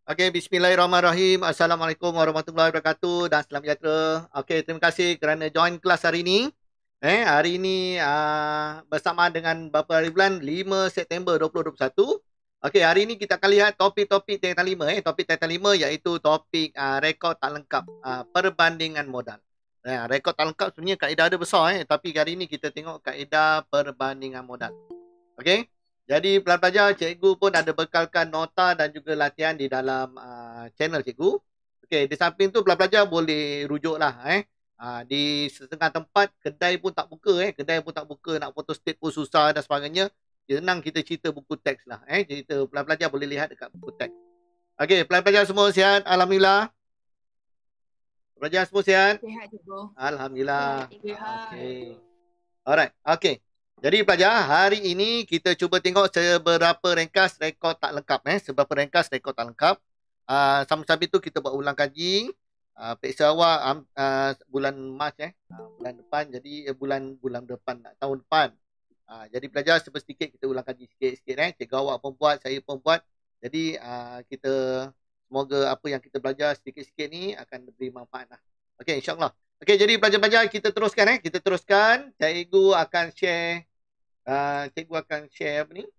Okey, bismillahirrahmanirrahim. Assalamualaikum warahmatullahi wabarakatuh dan salam sejahtera. Okey, terima kasih kerana join kelas hari ini. Hari ini bersama dengan berapa hari bulan? 5 September 2021. Okey, hari ini kita akan lihat topik-topik tingkatan 5. Topik tingkatan 5 iaitu topik rekod tak lengkap, perbandingan modal. Rekod tak lengkap sebenarnya kaedah dia besar, tapi hari ini kita tengok kaedah perbandingan modal. Okey. Jadi pelajar-pelajar, cikgu pun ada bekalkan nota dan juga latihan di dalam channel cikgu. Okey, di samping tu pelajar-pelajar boleh rujuklah di setengah tempat kedai pun tak buka kedai pun tak buka, nak photostat pun susah dan sebagainya. Senang kita cerita buku teks lah cerita pelajar-pelajar boleh lihat dekat buku teks. Okey, pelajar-pelajar semua sihat? Alhamdulillah. Pelajar semua sihat? Sihat cikgu. Alhamdulillah. Sihat. Okey. Alright, okey. Jadi pelajar, hari ini kita cuba tengok seberapa ringkas rekod tak lengkap. Seberapa ringkas rekod tak lengkap. Sambil-sambil tu kita buat ulang kaji. Periksa awak bulan Mac bulan depan. Jadi bulan depan, tahun depan. Jadi pelajar sedikit kita ulang kaji sikit-sikit. Cikgu awak pun buat, saya pun buat. Jadi kita semoga apa yang kita belajar sedikit-sikit ni akan beri manfaat lah. Okey, insyaAllah. Okey, jadi pelajar-pelajar kita teruskan. Kita teruskan. Cikgu akan share apa ni?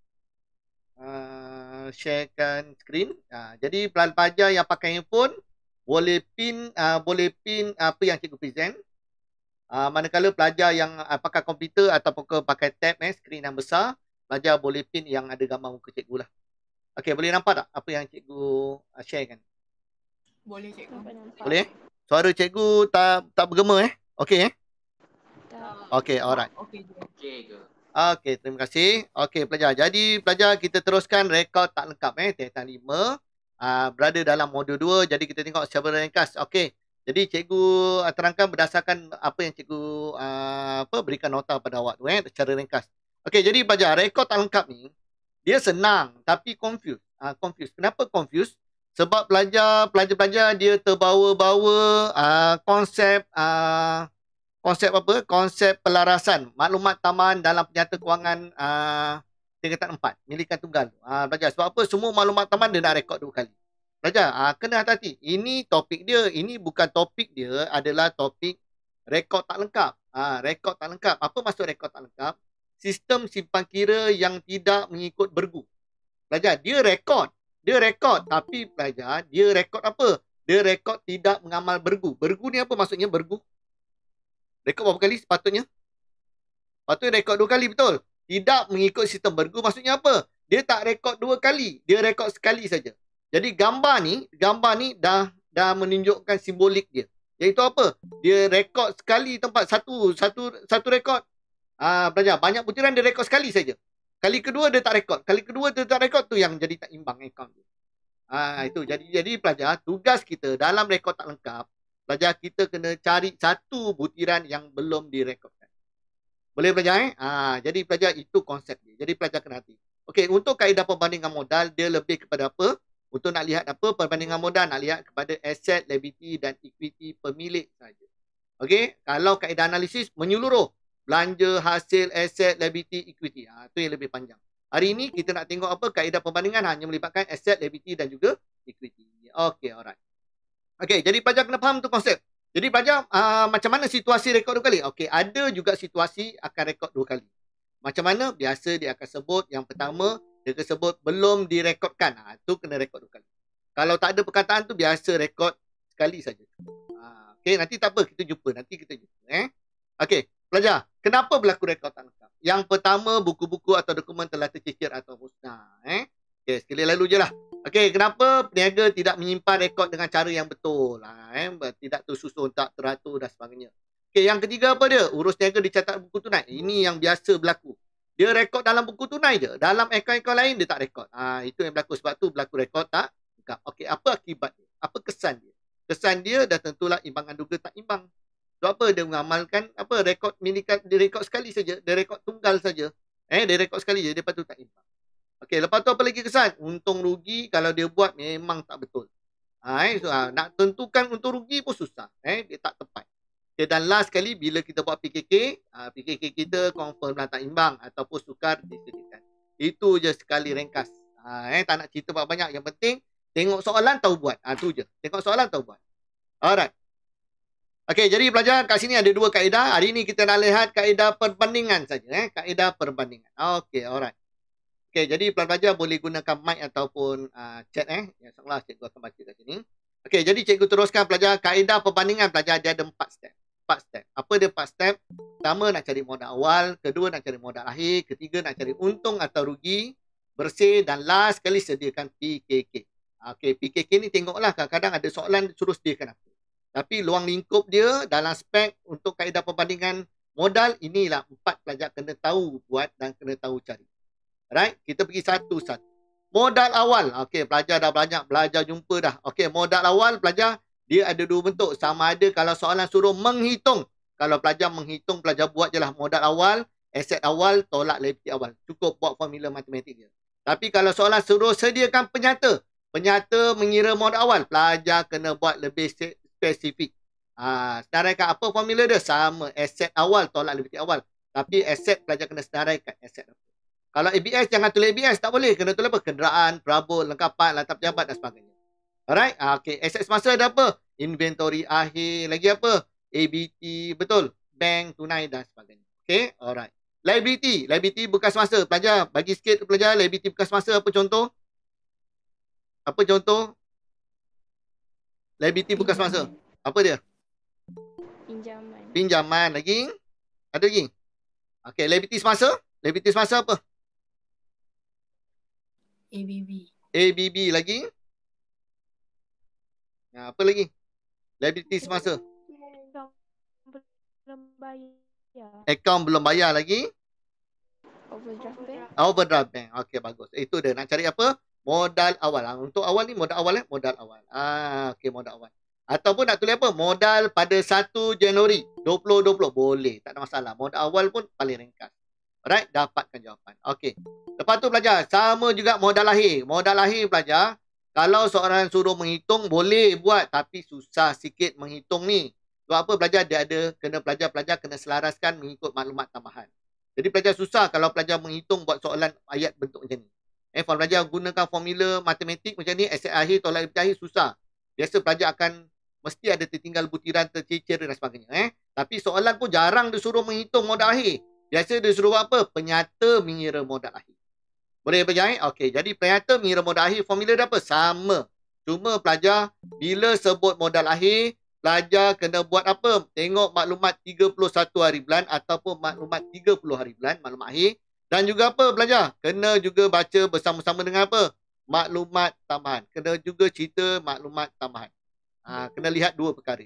Sharekan skrin. Jadi pelajar yang pakai handphone boleh pin apa yang cikgu present. Manakala pelajar yang pakai komputer ataupun pakai tab skrin yang besar, pelajar boleh pin yang ada gambar muka cikgu lah. Okey, boleh nampak tak apa yang cikgu sharekan? Boleh cikgu. Boleh? Suara cikgu tak bergema Okey Okey, alright. Okey je. Okey, terima kasih. Okey, pelajar. Jadi, pelajar kita teruskan rekod tak lengkap tingkatan 5. Berada dalam modul 2. Jadi, kita tengok secara ringkas. Okey. Jadi, cikgu terangkan berdasarkan apa yang cikgu berikan nota pada awak tu secara ringkas. Okey, jadi pelajar, rekod tak lengkap ni dia senang tapi confused. Kenapa confused? Sebab pelajar-pelajar dia terbawa-bawa konsep konsep pelarasan maklumat tambahan dalam penyata kewangan tingkatan 4 milikan tunggal. Belajar sebab apa? Semua maklumat tambahan dia nak rekod 2 kali. Belajar kena hati-hati. Ini topik dia, ini bukan topik dia, adalah topik rekod tak lengkap. Rekod tak lengkap. Apa maksud rekod tak lengkap? Sistem simpan kira yang tidak mengikut bergu. Belajar, dia rekod tapi belajar dia rekod apa? Dia rekod tidak mengamal bergu. Bergu ni apa maksudnya bergu? Rekod berapa kali sepatutnya? Patutnya rekod 2 kali, betul? Tidak mengikut sistem bergu maksudnya apa? Dia tak rekod 2 kali, dia rekod sekali saja. Jadi gambar ni dah menunjukkan simbolik dia. Iaitu apa? Dia rekod sekali tempat satu rekod. Belajar banyak butiran dia rekod sekali saja. Kali kedua dia tak rekod. Kali kedua dia tak rekod, tu yang jadi tak imbang akaun dia. Itu. Jadi pelajar, tugas kita dalam rekod tak lengkap, pelajar kita kena cari satu butiran yang belum direkodkan. Boleh pelajar jadi pelajar itu konsep dia. Jadi pelajar kena hati. Okey, untuk kaedah perbandingan modal dia lebih kepada apa? Untuk nak lihat apa perbandingan modal, nak lihat kepada aset, liability dan equity pemilik saja. Okey, kalau kaedah analisis menyeluruh belanja, hasil, aset, liability, equity. Itu yang lebih panjang. Hari ini kita nak tengok apa kaedah perbandingan hanya melibatkan aset, liability dan juga equity. Okey, alright. Okey, jadi pelajar kena faham tu konsep. Jadi pelajar macam mana situasi rekod 2 kali? Okey, ada juga situasi akan rekod 2 kali. Macam mana? Biasa dia akan sebut yang pertama, dia akan sebut belum direkodkan. Itu kena rekod 2 kali. Kalau tak ada perkataan tu biasa rekod sekali saja. Okey, nanti tak apa, kita jumpa. Okey, pelajar, kenapa berlaku rekod tak lengkap? Yang pertama, buku-buku atau dokumen telah tercicir atau musnah. Okey, sekali lalu je lah. Okey, kenapa peniaga tidak menyimpan rekod dengan cara yang betul? Tidak tersusun, tak teratur dan sebagainya. Okey, yang ketiga apa dia? Urus niaga dicatat buku tunai. Ini yang biasa berlaku. Dia rekod dalam buku tunai je. Dalam akaun-akaun lain dia tak rekod. Itu yang berlaku. Sebab tu berlaku rekod tak lengkap. Okey, apa akibat dia? Apa kesan dia? Kesan dia dah tentulah imbangan duga tak imbang. Sebab apa? Dia mengamalkan rekod milikan, dia rekod sekali saja. Dia rekod tunggal saja. Dia rekod sekali je. Dia patut tak imbang. Okey, lepas tu apa lagi kesan? Untung rugi kalau dia buat memang tak betul. Nak tentukan untung rugi pun susah. Dia tak tepat. Okay, dan last kali bila kita buat PKK, PKK kita confirm lah tak imbang ataupun sukar disediakan. Itu je sekali ringkas. Tak nak cerita banyak-banyak. Yang penting Tengok soalan tahu buat. Tu je. Tengok soalan tahu buat. Alright. Okey, jadi pelajar kat sini ada 2 kaedah. Hari ni kita nak lihat kaedah perbandingan saja. Kaedah perbandingan. Okey, alright. Okey, jadi pelajar boleh gunakan mic ataupun chat. Ya, insyaAllah cikgu akan baca kat sini. Okey, jadi cikgu teruskan pelajar. Kaedah perbandingan pelajar dia ada 4 step. 4 step. Apa dia 4 step? Pertama nak cari modal awal. Kedua nak cari modal akhir. Ketiga nak cari untung atau rugi. Bersih. Dan last sekali sediakan PKK. Okey, PKK ni tengoklah kadang-kadang ada soalan suruh sediakan apa. Tapi luang lingkup dia dalam spek untuk kaedah perbandingan modal inilah 4 pelajar kena tahu buat dan kena tahu cari. Alright, kita pergi satu-satu. Modal awal. Okey, pelajar dah banyak belajar jumpa dah. Okey, modal awal pelajar dia ada 2 bentuk. Sama ada kalau soalan suruh menghitung. Kalau pelajar menghitung, pelajar buat je lah modal awal, aset awal, tolak liability awal. Cukup buat formula matematik dia. Tapi kalau soalan suruh sediakan penyata, penyata mengira modal awal, pelajar kena buat lebih spesifik. Senaraikan apa formula dia? Sama, aset awal tolak liability awal. Tapi aset pelajar kena senaraikan aset apa. Kalau ABS jangan tulis ABS, tak boleh. Kena tulis apa? Kenderaan, perabot, lengkapan, lantak pejabat dan sebagainya. Alright, okay. Aset semasa ada apa? Inventory akhir, lagi apa? ABT, betul. Bank, tunai dan sebagainya. Okay, alright. Liability, liability bekas masa. Pelajar, bagi sikit pelajar, liability bekas masa apa contoh? Apa contoh? Liability bekas masa. Apa dia? Pinjaman. Pinjaman. Lagi? Ada lagi? Okay, liability semasa. Liability semasa apa? ABB. ABB lagi? Apa lagi? Liability semasa. Belum bayar. Akaun belum bayar lagi? Overdraft bank. Overdraft bank. Okey, bagus. Itu dia. Nak cari apa? Modal awal. Untuk awal ni modal awal. Modal awal. Okey, modal awal. Ataupun nak tulis apa? Modal pada 1 Januari 2020. Boleh. Tak ada masalah. Modal awal pun paling ringkas. Alright, dapatkan jawapan. Okey. Lepas tu pelajar, sama juga modal akhir. Modal akhir pelajar, kalau seorang suruh menghitung, boleh buat. Tapi susah sikit menghitung ni. Sebab apa pelajar? Dia ada, kena pelajar-pelajar kena selaraskan mengikut maklumat tambahan. Jadi pelajar susah kalau pelajar menghitung buat soalan ayat bentuk macam ni. Kalau pelajar gunakan formula matematik macam ni, aset akhir, tolak liability akhir, susah. Biasa pelajar akan mesti ada tertinggal butiran, tercecer dan sebagainya. Tapi soalan pun jarang disuruh menghitung modal akhir. Biasa dia suruh apa? Penyata mengira modal akhir. Boleh pelajar? Okey, jadi penyata mengira modal akhir formula dia apa? Sama. Cuma pelajar bila sebut modal akhir, pelajar kena buat apa? Tengok maklumat 31 hari bulan ataupun maklumat 30 hari bulan, maklumat akhir. Dan juga apa pelajar? Kena juga baca bersama-sama dengan apa? Maklumat tambahan. Kena juga cerita maklumat tambahan. Kena lihat 2 perkara.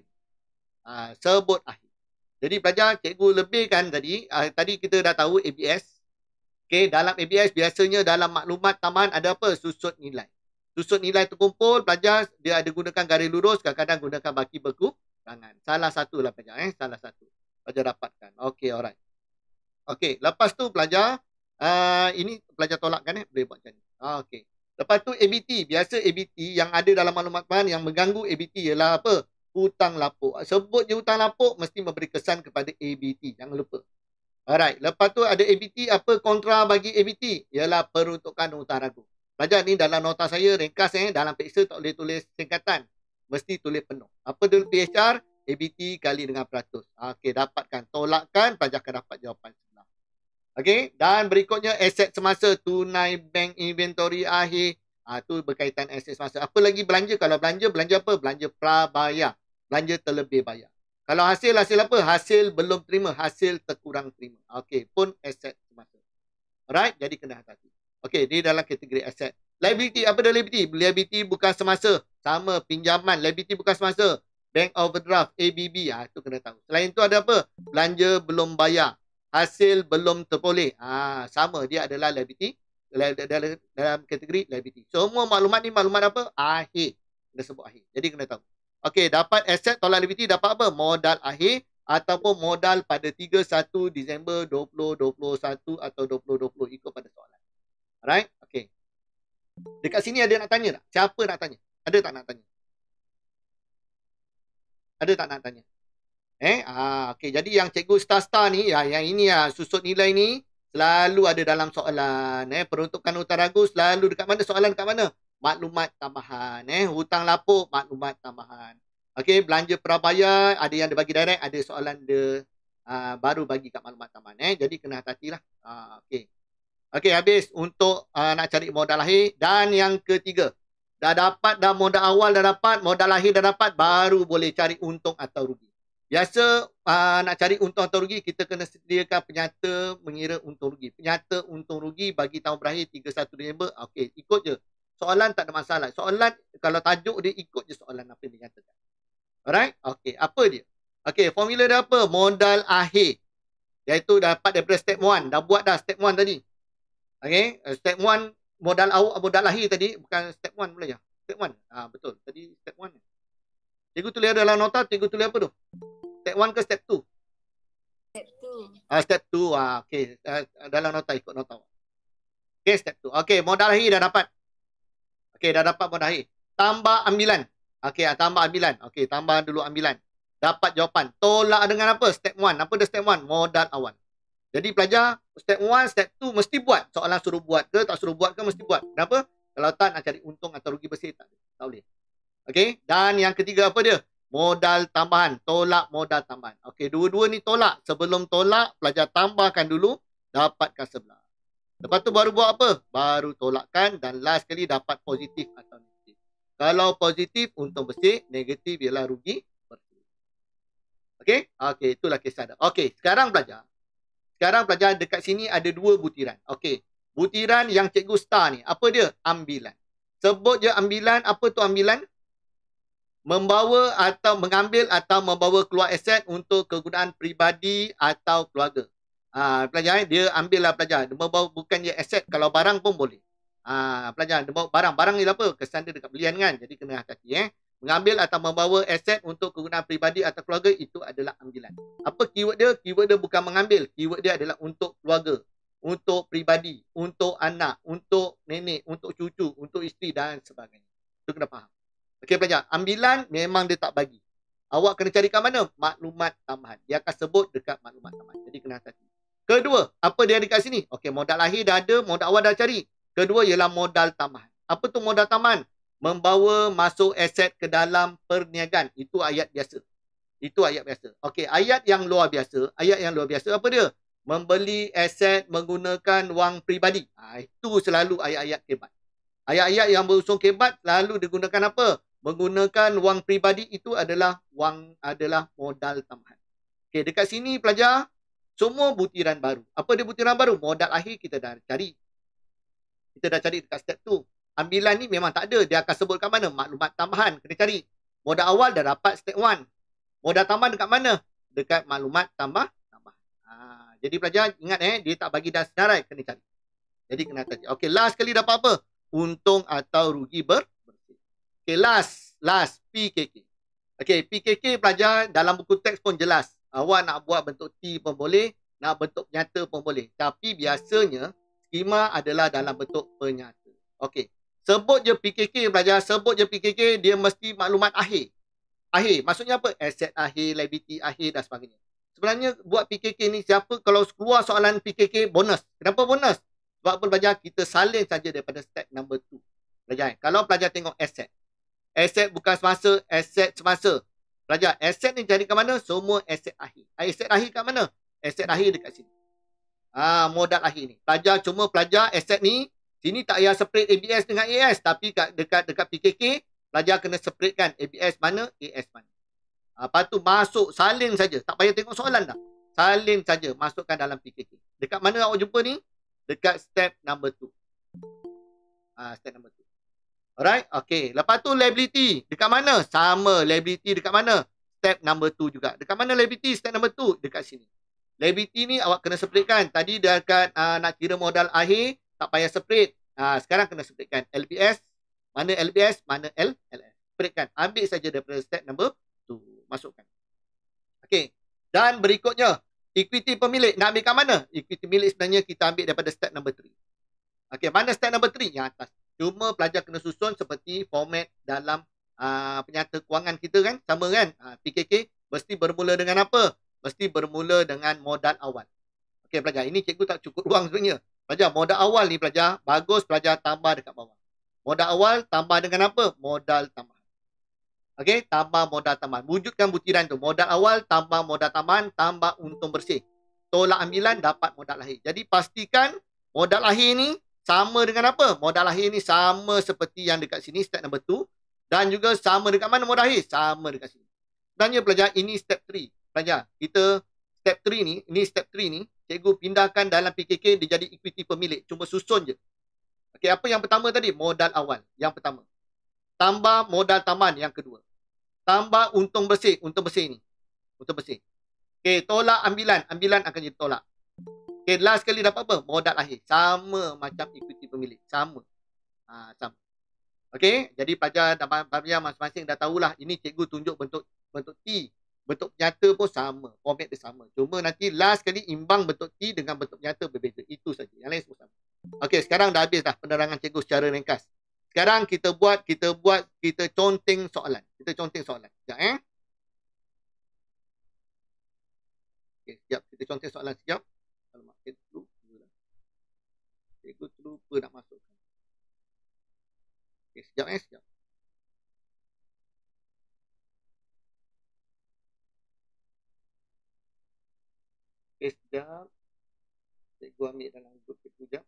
Sebut akhir. Jadi pelajar, cikgu lebihkan tadi. Tadi kita dah tahu ABS. Okey, dalam ABS biasanya dalam maklumat tambahan ada apa? Susut nilai. Susut nilai terkumpul, pelajar dia ada gunakan garis lurus, kadang-kadang gunakan baki berkurangan. Salah satu lah pelajar. Salah satu. Pelajar dapatkan. Okey, alright. Okey, lepas tu pelajar, ini pelajar tolakkan boleh buat macam ni. Okey. Lepas tu ABT. Biasa ABT yang ada dalam maklumat tambahan yang mengganggu ABT ialah apa? Hutang lapuk. Sebut je hutang lapuk mesti memberi kesan kepada ABT. Jangan lupa. Alright. Lepas tu ada ABT. Apa kontra bagi ABT? Ialah peruntukan hutang ragu. Pelajar ni dalam nota saya ringkas dalam peksa tak boleh tulis singkatan. Mesti tulis penuh. Apa dulu PHR? ABT kali dengan peratus. Okey, dapatkan. Tolakkan, pelajar akan dapat jawapan sebelah. Okey. Dan berikutnya aset semasa. Tunai bank inventory akhir. Tu berkaitan aset semasa. Apa lagi belanja? Kalau belanja apa? Belanja prabayar. Belanja terlebih bayar. Kalau hasil apa? Hasil belum terima. Hasil terkurang terima. Okey, pun aset semasa. Alright, jadi kena hati-hati. Okey, dia dalam kategori aset. Liability, apa dia liability? Liability bukan semasa. Sama, pinjaman. Liability bukan semasa. Bank overdraft, ABB. Itu kena tahu. Selain itu ada apa? Belanja belum bayar. Hasil belum terpoleh. Sama, dia adalah liability. Dalam kategori liability. Semua maklumat ni maklumat apa? Akhir. Kena sebut akhir. Jadi kena tahu. Okey, dapat aset tolak liability dapat apa? Modal akhir ataupun modal pada 31 Disember 2021 atau 2020 ikut pada soalan. Alright? Okey. Dekat sini ada nak tanya tak? Siapa nak tanya? Ada tak nak tanya? Ada tak nak tanya? Okey, jadi yang cikgu star ni, yang ini susut nilai ni selalu ada dalam soalan. Peruntukan hutang ragu selalu dekat mana? Soalan dekat mana? maklumat tambahan. Hutang lapuk, maklumat tambahan. Okey, belanja prabayar, ada yang dia bagi direct, ada soalan dia baru bagi kat maklumat tambahan. Jadi kena hati-hatilah. Okey. Okey, habis untuk nak cari modal lahir. Dan yang ketiga, dah dapat dah modal awal, dah dapat modal lahir, dah dapat, baru boleh cari untung atau rugi. Biasa nak cari untung atau rugi, kita kena sediakan penyata mengira untung rugi. Penyata untung rugi bagi tahun berakhir 31 Disember. Okey, ikut je. Soalan tak ada masalah. Soalan kalau tajuk dia, ikut je soalan apa yang dinyatakan. Alright? Okey, apa dia? Okey, formula dia apa? Modal akhir. Iaitu dapat daripada step 1. Dah buat dah step 1 tadi. Okey, step 1 modal lahir tadi, bukan step 1 pula ya. Step 1. Betul. Tadi step 1. Cikgu tulis dalam nota, cikgu tulis apa tu? Step 1 ke step 2? Step 2. Step 2. Okey, dalam nota, ikut nota. Okey, step 2. Okey, modal lahir dah dapat. Okey, dah dapat modal lahir. Tambah ambilan. Okey, tambah ambilan. Okey, tambah dulu ambilan. Dapat jawapan. Tolak dengan apa? Step 1. Apa dia step 1? Modal awal. Jadi pelajar, step 1, step 2 mesti buat. Soalan suruh buat ke, tak suruh buat ke, mesti buat. Kenapa? Kalau tak nak cari untung atau rugi bersih, tak boleh. Okey, dan yang ketiga apa dia? Modal tambahan. Tolak modal tambahan. Okey, dua-dua ni tolak. Sebelum tolak, pelajar tambahkan dulu, dapatkan sebelah. Lepas tu baru buat apa? Baru tolakkan dan last kali dapat positif atau negatif. Kalau positif, untung bersih. Negatif ialah rugi bersih. Okey? Okey, itulah kisah dia. Okey, sekarang pelajar dekat sini ada dua butiran. Okey, butiran yang cikgu star ni, apa dia? Ambilan. Sebut je ambilan. Apa tu ambilan? Membawa atau mengambil atau membawa keluar aset untuk kegunaan peribadi atau keluarga. Pelajar, dia ambil lah pelajar. Dia membawa bukan je aset, kalau barang pun boleh. Pelajar, dia bawa barang. Barang ni apa? Kesan dia dekat belian kan. Jadi kena hati-hati. Mengambil atau membawa aset untuk kegunaan peribadi atau keluarga, itu adalah ambilan. Apa keyword dia? Keyword dia bukan mengambil. Keyword dia adalah untuk keluarga, untuk peribadi, untuk anak, untuk nenek, untuk cucu, untuk isteri dan sebagainya. Itu kena faham. Okey pelajar, ambilan memang dia tak bagi. Awak kena cari kat mana? Maklumat tambahan. Dia akan sebut dekat maklumat tambahan. Jadi kena hati-hati. Kedua, apa dia dekat sini? Okey, modal lahir dah ada, modal awal dah cari. Kedua ialah modal tambahan. Apa tu modal tambahan? Membawa masuk aset ke dalam perniagaan. Itu ayat biasa. Itu ayat biasa. Okey, ayat yang luar biasa. Ayat yang luar biasa apa dia? Membeli aset menggunakan wang peribadi. Itu selalu ayat-ayat kebat. Ayat-ayat yang berusung kebat selalu digunakan apa? Menggunakan wang peribadi, itu adalah modal tambahan. Okey, dekat sini pelajar, semua butiran baru. Apa dia butiran baru? Modal akhir kita dah cari. Kita dah cari dekat step 2. Ambilan ni memang tak ada. Dia akan sebut kat mana? Maklumat tambahan. Kena cari. Modal awal dah dapat step 1. Modal tambahan dekat mana? Dekat maklumat tambahan. Jadi pelajar ingat dia tak bagi dah senarai. Kena cari. Jadi kena cari. Okey, last kali dapat apa? Untung atau rugi bersih. Okey, last PKK. Okey, PKK pelajar dalam buku teks pun jelas. Awak nak buat bentuk T pun boleh, nak bentuk penyata pun boleh. Tapi biasanya skema adalah dalam bentuk penyata. Okey. Sebut je PKK pelajar, sebut je PKK, dia mesti maklumat akhir. Akhir, maksudnya apa? Aset akhir, liability akhir dan sebagainya. Sebenarnya buat PKK ni siapa kalau keluar soalan PKK bonus. Kenapa bonus? Sebab apa pelajar? Kita salin saja daripada step number 2. Pelajar, kalau pelajar tengok aset. Aset bukan semasa, aset semasa. Pelajar, aset ni cari kat mana? Semua aset akhir. Aset akhir kat mana? Aset akhir dekat sini. Modal akhir ni. Pelajar cuma pelajar aset ni. Sini tak payah separate ABS dengan AS. Tapi dekat PKK, pelajar kena separatekan ABS mana, AS mana. Lepas tu masuk, salin saja. Tak payah tengok soalan dah. Salin saja, masukkan dalam PKK. Dekat mana awak jumpa ni? Dekat step number 2. Step number 2. Alright, okay. Lepas tu liability. Dekat mana? Sama, liability dekat mana? Step number 2 juga. Dekat mana liability? Step number 2. Dekat sini. Liability ni awak kena separatekan. Tadi dekat nak kira modal akhir, tak payah separate. Sekarang kena separatekan. LBS, mana LBS, mana LLS. Separatekan. Ambil saja daripada step number 2. Masukkan. Okay. Dan berikutnya, equity pemilik. Nak ambil kat mana? Equity pemilik sebenarnya kita ambil daripada step number 3. Okay, mana step number 3? Yang atas. Cuma pelajar kena susun seperti format dalam penyata kewangan kita kan. Sama kan? PKK mesti bermula dengan apa? Mesti bermula dengan modal awal. Okey pelajar, ini cikgu tak cukup ruang sebenarnya. Pelajar, modal awal ni pelajar, bagus pelajar tambah dekat bawah. Modal awal tambah dengan apa? Modal tambahan. Okey, tambah modal tambahan. Wujudkan butiran tu. Modal awal tambah modal tambahan tambah untung bersih. Tolak ambilan dapat modal akhir. Jadi pastikan modal akhir ni sama dengan apa? Modal akhir ni sama seperti yang dekat sini, step number 2. Dan juga sama dekat mana modal akhir? Sama dekat sini. Sebenarnya pelajar, ini step 3. Pelajar, kita step 3 ni, ini step 3 ni, cikgu pindahkan dalam PKK dia jadi equity pemilik. Cuma susun je. Okey, apa yang pertama tadi? Modal awal. Yang pertama. Tambah modal tambahan yang kedua. Tambah untung bersih. Untung bersih ni. Untung bersih. Okey, tolak ambilan. Ambilan akan jadi tolak. Okey, last sekali dapat apa? Modal akhir. Sama macam equity pemilik. Sama. Sama. Okey, jadi pelajar masing-masing dah tahulah. Ini cikgu tunjuk bentuk T. Bentuk nyata pun sama. Format dia sama. Cuma nanti last sekali imbang bentuk T dengan bentuk nyata berbeza. Itu saja. Yang lain semua sama. Okey, sekarang dah habis dah penerangan cikgu secara ringkas. Sekarang kita conteng soalan. Kita conteng soalan. Sekejap Okey, sekejap. Kita conteng soalan sekejap. Alamak, cikgu terlupa nak masukkan. Okey, sekejap sekejap. Okey, sekejap. Cikgu ambil dalam grup cikgu sekejap.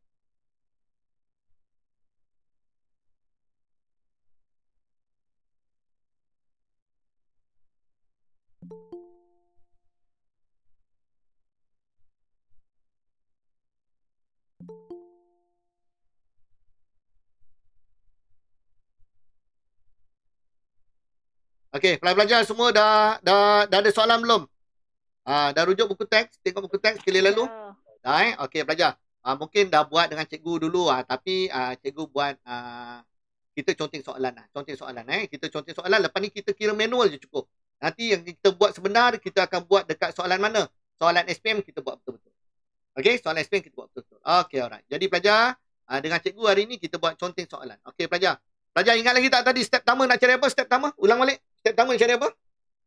Okey, pelajar semua dah ada soalan belum? Dah rujuk buku teks, tengok buku teks sekali lalu? Dah Okey, pelajar. Mungkin dah buat dengan cikgu dulu tapi cikgu buat kita conteng soalan Kita conteng soalan, lepas ni kita kira manual je cukup. Nanti yang kita buat sebenar kita akan buat dekat soalan mana? Soalan SPM kita buat betul-betul. Okey, soalan SPM kita buat betul-betul. Okey, alright. Jadi pelajar, dengan cikgu hari ni kita buat conteng soalan. Okey, pelajar. Pelajar ingat lagi tak tadi step pertama nak cari apa? Step pertama, ulang balik. Step pertama nak cari apa?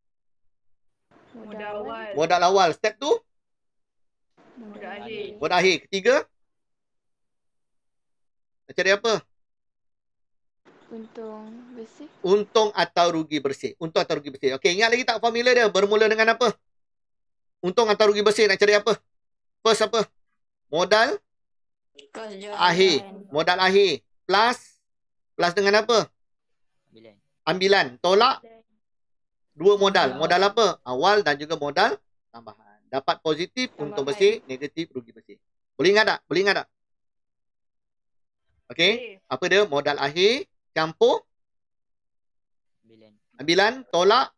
Modal awal. Modal awal. Step tu? Modal akhir. Modal akhir. Ketiga? Nak cari apa? Untung bersih. Untung atau rugi bersih. Untung atau rugi bersih. Okey, ingat lagi tak formula dia? Bermula dengan apa? Untung atau rugi bersih nak cari apa? First apa? Modal akhir. Modal akhir. Plus dengan apa? Ambilan. Tolak dua modal. Modal apa? Awal dan juga modal tambahan. Dapat positif, untung bersih, negatif, rugi bersih. Boleh ingat tak? Boleh ingat tak? Okey. Apa dia? Modal akhir, campur ambilan, tolak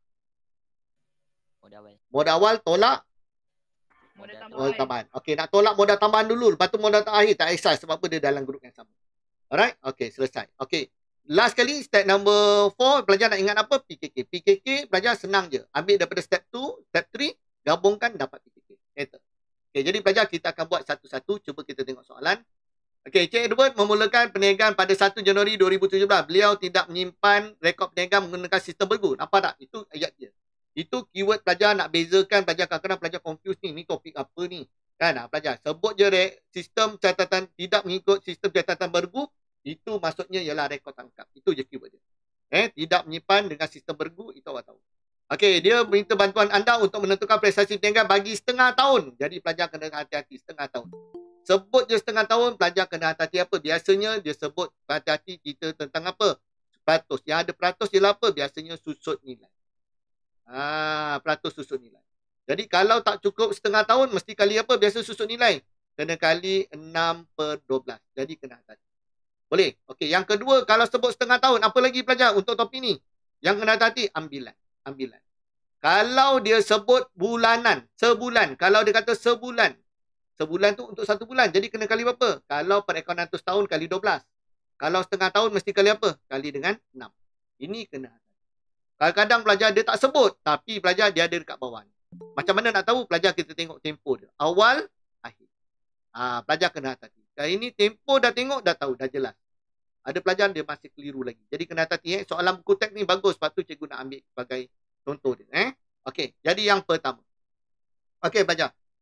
modal awal, tolak modal tambahan. Okey, nak tolak modal tambahan dulu. Lepas tu modal akhir tak exercise sebab apa dia dalam grup yang sama. Alright? Okey, selesai. Okey. Last kali, step number 4, pelajar nak ingat apa? PKK. PKK, pelajar senang je. Ambil daripada step 2, step 3, gabungkan dapat PKK. Okey, jadi pelajar kita akan buat satu-satu. Cuba kita tengok soalan. Okey, Cik Edward memulakan perniagaan pada 1 Januari 2017. Beliau tidak menyimpan rekod perniagaan menggunakan sistem bergu. Nampak tak? Itu ayat dia. Itu keyword pelajar nak bezakan pelajar. Kadang-kadang pelajar confuse ni. Ni topik apa ni? Kan? Pelajar, sebut je sistem catatan tidak mengikut sistem catatan bergu. Itu maksudnya ialah rekod tangkap. Itu je keyword dia. Tidak menyimpan dengan sistem bergu, itu awak tahu. Okey, dia minta bantuan anda untuk menentukan prestasi perniagaan bagi setengah tahun. Jadi pelajar kena hati-hati setengah tahun. Sebut je setengah tahun, pelajar kena hati-hati apa? Biasanya dia sebut hati-hati kita tentang apa? Peratus. Yang ada peratus ialah apa? Biasanya susut nilai. Peratus susut nilai. Jadi kalau tak cukup setengah tahun, mesti kali apa? Biasa susut nilai. Kena kali 6/12. Jadi kena hati-hati. Boleh? Okey, yang kedua, kalau sebut setengah tahun, apa lagi pelajar untuk topik ni? Yang kena hati-hati, ambilan. Kalau dia sebut bulanan, sebulan. Kalau dia kata sebulan. Sebulan tu untuk 1 bulan. Jadi kena kali berapa? Kalau perekonomian tu setahun, kali 12. Kalau setengah tahun, mesti kali apa? Kali dengan 6. Ini kena hati-hati. Kadang-kadang pelajar dia tak sebut, tapi pelajar dia ada dekat bawah. Macam mana nak tahu? Pelajar kita tengok tempo dia. Awal, akhir. Pelajar kena hati-hati. Kali ini tempo dah tengok, dah tahu, dah jelas. Ada pelajar dia masih keliru lagi. Jadi kena hati-hati. Soalan buku teks ni bagus. Sebab tu cikgu nak ambil sebagai contoh dia. Okey, jadi yang pertama. Okey pelajar.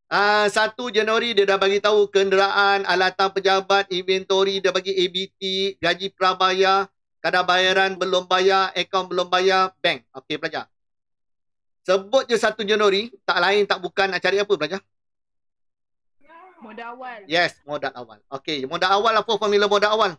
1 Januari dia dah bagi tahu kenderaan, alatan pejabat, inventory, dia bagi ABT, gaji prabayar, kadar bayaran belum bayar, akaun belum bayar, bank. Okey, pelajar. Sebut je 1 Januari, tak lain tak bukan nak cari apa pelajar? Modal awal. Yes, modal awal. Okey, modal awal apa formula modal awal?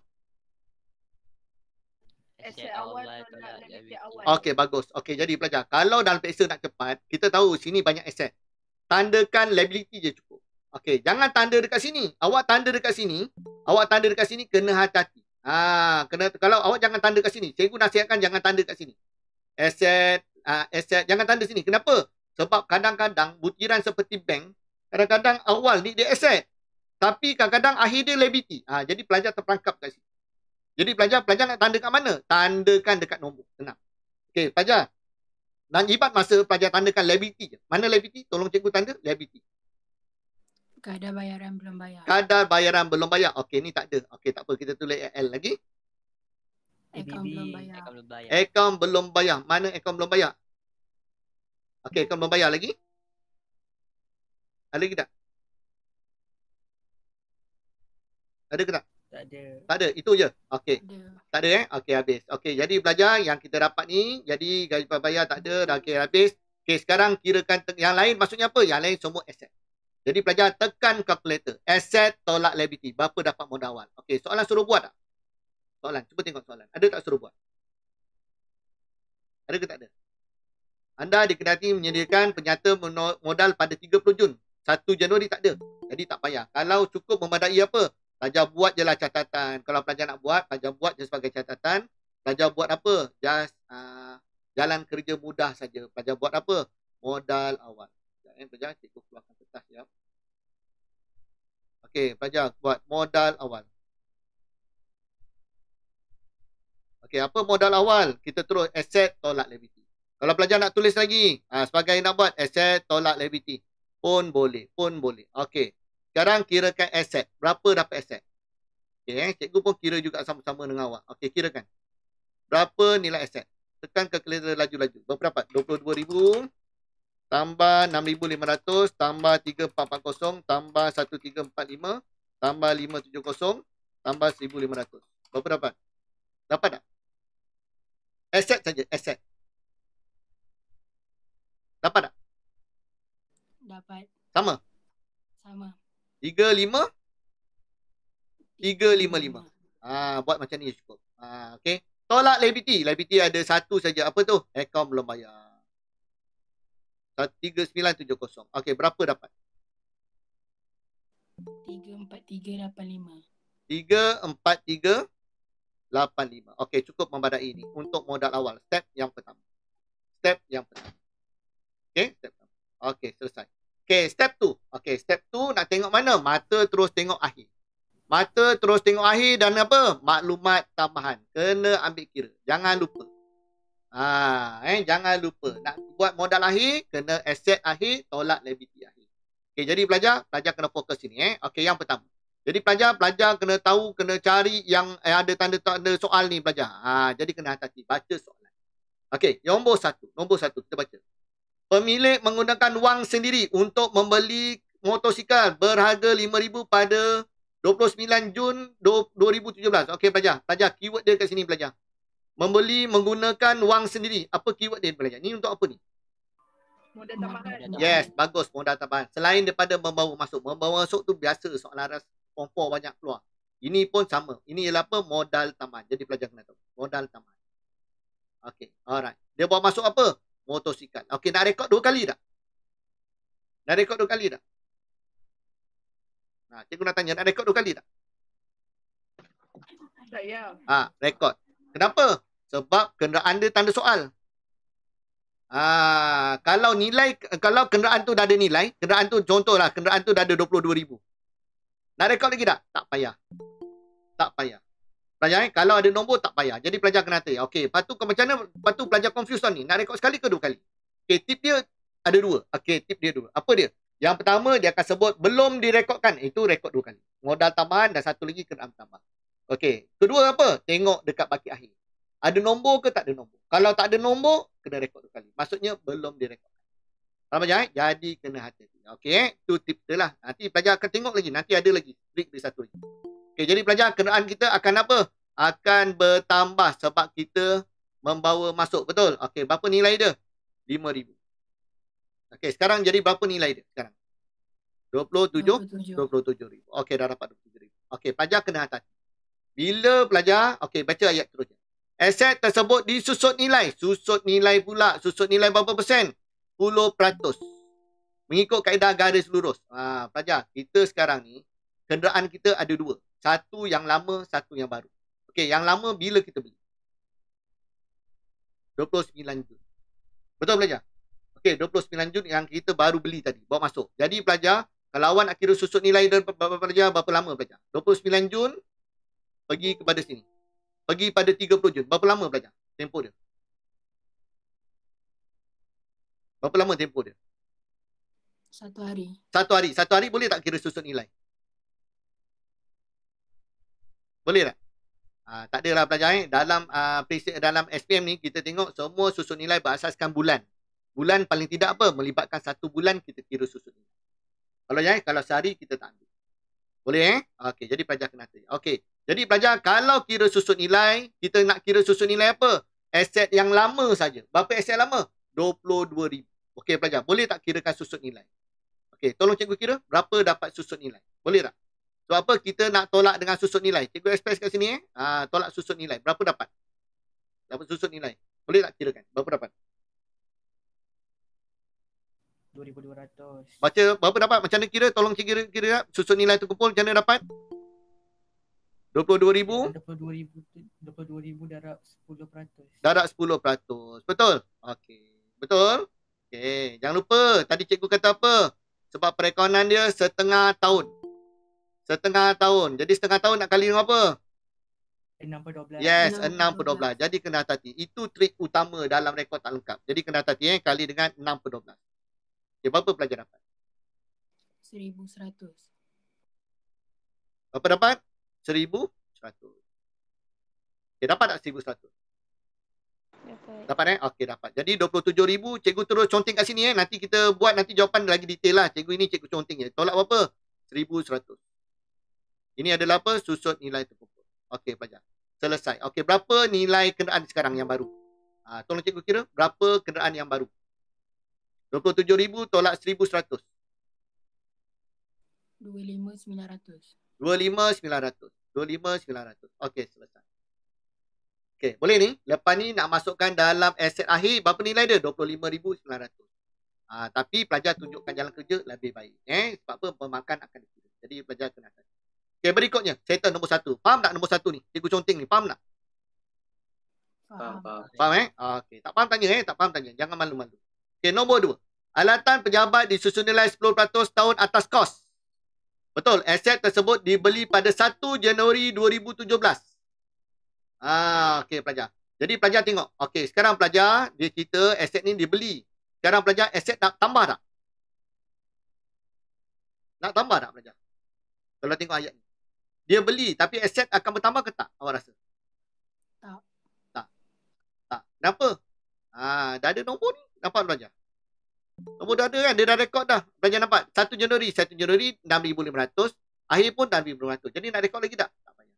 Aset awal tolak liability awal. Okey, bagus. Okey, jadi pelajar, kalau dalam peksa nak cepat, kita tahu sini banyak aset. Tandakan liability je cukup. Okey, jangan tanda dekat sini. Awak tanda dekat sini, kena hati-hati. Kalau awak jangan tanda kat sini. Cikgu nasihatkan jangan tanda kat sini. Aset, jangan tanda sini. Kenapa? Sebab kadang-kadang butiran seperti bank, kadang-kadang awal ni dia aset. Tapi kadang-kadang akhir dia liability. Jadi pelajar terperangkap kat sini. Jadi pelajar nak tanda kat mana? Tandakan dekat nombor. Tenang. Okey, pelajar. Dan ibat masa pelajar tandakan liability je. Mana liability? Tolong cikgu tanda liability. Kadar bayaran belum bayar. Kadar bayaran belum bayar. Okey, ni tak ada. Okey, tak apa. Kita tulis L lagi. Akaun belum bayar. Akaun belum bayar. Mana akaun belum bayar? Okey, akaun belum bayar lagi. Ada lagi tak? Ada ke tak? Tak ada. Tak ada. Itu je. Okey. Ada. Tak ada Okey, habis. Okey, jadi belajar yang kita dapat ni, jadi gaji bayar tak ada, dah okey habis. Okey, sekarang kirakan yang lain maksudnya apa? Yang lain semua aset. Jadi pelajar tekan calculator. Aset tolak liability. Berapa dapat modal awal? Okey, soalan suruh buat tak? Soalan. Cuba tengok soalan. Ada tak suruh buat? Ada ke tak ada? Anda dikenati menyediakan penyata modal pada 30 Jun. 1 Januari tak ada. Jadi tak payah. Kalau cukup memadai apa? Pelajar buat je lah catatan. Kalau pelajar nak buat, pelajar buat je sebagai catatan. Pelajar buat apa? Just jalan kerja mudah saja. Pelajar buat apa? Modal awal. Pelajar, cikgu keluarkan kertas ya. Okey, pelajar buat modal awal. Okey, apa modal awal? Kita terus aset tolak liability. Kalau pelajar nak tulis lagi, sebagai nak buat aset tolak liability. Pun boleh. Okey. Sekarang kirakan aset. Berapa dapat aset? Okey, cikgu pun kira juga sama-sama dengan awak. Okey, kirakan. Berapa nilai aset? Tekan calculator laju-laju. Berapa dapat? 22,000 tambah 6,500 tambah 3,440 tambah 1,345 tambah 570 tambah 1,500. Berapa dapat? Dapat tak? Aset saja, aset. Dapat tak? Dapat. Sama? Sama. 3,5? 355. Buat macam ni cukup. Okey. Tolak liability. Liability ada satu saja. Apa tu? Akaun belum bayar. 3970. Okey, berapa dapat? 34385. 34385. Okey, cukup membadai ini untuk modal awal. Step yang pertama. Okey, step pertama. Okey, selesai. Okey, step 2. Okey, step 2 nak tengok mana? Mata terus tengok akhir. Mata terus tengok akhir dan apa? Maklumat tambahan. Kena ambil kira. Jangan lupa. Jangan lupa. Nak buat modal akhir, kena aset akhir, tolak liability akhir. Okey, jadi pelajar kena fokus sini. Okey, yang pertama. Jadi pelajar kena tahu, kena cari yang ada tanda-tanda soal ni pelajar. Jadi kena hati-hati baca soalan. Okey, nombor satu kita baca. Pemilik menggunakan wang sendiri untuk membeli motosikal berharga RM5,000 pada 29 Jun 2017. Okey pelajar keyword dia kat sini pelajar. Membeli menggunakan wang sendiri. Apa keyword dia pelajar? Ni untuk apa ni? Modal tambahan. Yes, bagus modal tambahan. Selain daripada membawa masuk. Membawa masuk tu biasa soalan ras form 4 banyak keluar. Ini pun sama. Ini ialah apa? Modal tambahan. Jadi pelajar kena tahu. Modal tambahan. Okey, alright. Dia bawa masuk apa? Motosikal. Okey, nak rekod 2 kali tak? Cikgu nak tanya, nak rekod 2 kali tak? Tak ya. Rekod. Kenapa? Sebab kenderaan dia tanda soal. Kalau kenderaan tu dah ada nilai, contohlah kenderaan tu dah ada 22,000. Nak rekod lagi tak? Tak payah. Pelajar kalau ada nombor tak payah. Jadi pelajar kena hati. Okey, lepas tu macam mana? Lepas tu pelajar confuse ni. Nak rekod sekali ke 2 kali? Okey, tip dia ada 2. Okey, tip dia 2. Apa dia? Yang pertama dia akan sebut belum direkodkan. Itu rekod 2 kali. Modal tambahan dan satu lagi kenderaan tambah. Okey, kedua apa? Tengok dekat bahagian akhir. Ada nombor ke tak ada nombor? Kalau tak ada nombor, kena rekod 2 kali. Maksudnya belum direkodkan. Faham pelajar? Jadi kena hati-hati. Okey, itu tip dia lah. Nanti pelajar akan tengok lagi. Nanti ada lagi. Trik dia satu lagi. Okey, jadi pelajar kenderaan kita akan apa? Akan bertambah sebab kita membawa masuk. Betul? Okey, berapa nilai dia? 5,000. Okey, sekarang jadi berapa nilai dia sekarang? 27,000. Okey, dah dapat 27,000. Okey, pelajar kena hati-hati. Bila pelajar, okey, baca ayat terusnya. Aset tersebut disusut nilai. Susut nilai pula. Susut nilai berapa persen? 10%. Mengikut kaedah garis lurus. Pelajar, kita sekarang ni, kenderaan kita ada dua. Satu yang lama, satu yang baru. Okey, yang lama bila kita beli? 29 Jun. Betul pelajar? Okey, 29 Jun yang kita baru beli tadi. Bawa masuk. Jadi pelajar, kalau awak nak kira susut nilai dia pelajar, berapa lama pelajar? 29 Jun, pergi kepada sini. Pergi pada 30 Jun. Berapa lama pelajar? Tempoh dia. Berapa lama tempoh dia? 1 hari. 1 hari. 1 hari boleh tak kira susut nilai? Boleh tak? Tak adalah pelajar. Dalam SPM ni, kita tengok semua susut nilai berasaskan bulan. Bulan paling tidak apa? Melibatkan 1 bulan kita kira susut nilai. Kalau sehari kita tak ambil. Boleh Okey, jadi pelajar kena hati. Okey. Jadi pelajar, kalau kira susut nilai, kita nak kira susut nilai apa? Aset yang lama saja. Berapa aset lama? 22,000. Okey pelajar, boleh tak kirakan susut nilai? Okey, tolong cikgu kira berapa dapat susut nilai. Boleh tak? Sebab apa kita nak tolak dengan susut nilai? Cikgu express kat sini tolak susut nilai. Berapa dapat? Dapat susut nilai. Boleh tak kirakan? Berapa dapat? 2,200. Baca berapa dapat? Macam mana kira? Tolong cikgu kira susut nilai terkumpul macam mana dapat? 22,000. 22,000 darab 10%. Darab 10%. Betul? Okey. Betul? Okey. Jangan lupa. Tadi cikgu kata apa? Sebab perekonan dia setengah tahun. Setengah tahun. Jadi setengah tahun nak kali dengan apa? 6/12. Yes, 6 per 6/12. Jadi kena hati-hati. Itu trik utama dalam rekod tak lengkap. Jadi kena hati-hati kali dengan 6/12. Okay, berapa pelajar dapat? 1,100. Berapa dapat? 1,100. Okay, dapat tak 1,100? Dapat. Dapat Okey, dapat. Jadi 27,000. Cikgu terus conteng kat sini Nanti kita buat nanti jawapan lagi detail lah. Cikgu ini cikgu conteng je. Tolak berapa? 1,100. Ini adalah apa? Susut nilai terkumpul. Okey, pelajar. Selesai. Okey, berapa nilai kenderaan sekarang yang baru? Tolong cikgu kira. Berapa kenderaan yang baru? 27,000 tolak 1,100. 25,900. 25,900. 25,900. Okey, selesai. Okey, boleh ni. Lepas ni nak masukkan dalam aset akhir. Berapa nilai dia? 25,900. Tapi pelajar tunjukkan jalan kerja lebih baik. Sebab apa? Pemakan akan dikira. Jadi pelajar kena hati. Okey, berikutnya. Settle nombor 1. Faham tak nombor 1 ni? Cikgu conteng ni. Faham tak? Faham. Faham Okey, tak faham tanya Tak faham tanya. Jangan malu-malu. Okey, nombor 2. Alatan pejabat disusun nilai 10% tahun atas kos. Betul. Aset tersebut dibeli pada 1 Januari 2017. Okey pelajar. Jadi pelajar tengok. Okey, sekarang pelajar dia cerita aset ni dibeli. Sekarang pelajar aset nak tambah tak? Nak tambah tak pelajar? Kalau tengok ayat ni. Dia beli tapi aset akan bertambah ke tak? Awak rasa? Tak. Kenapa? Dah ada nombor ni. Nampak pelajar? Nombor dah ada kan? Dia dah rekod dah. Pelajar nampak? 1 Januari 6,500. Akhir pun 6,500. Jadi nak rekod lagi tak? Tak payah.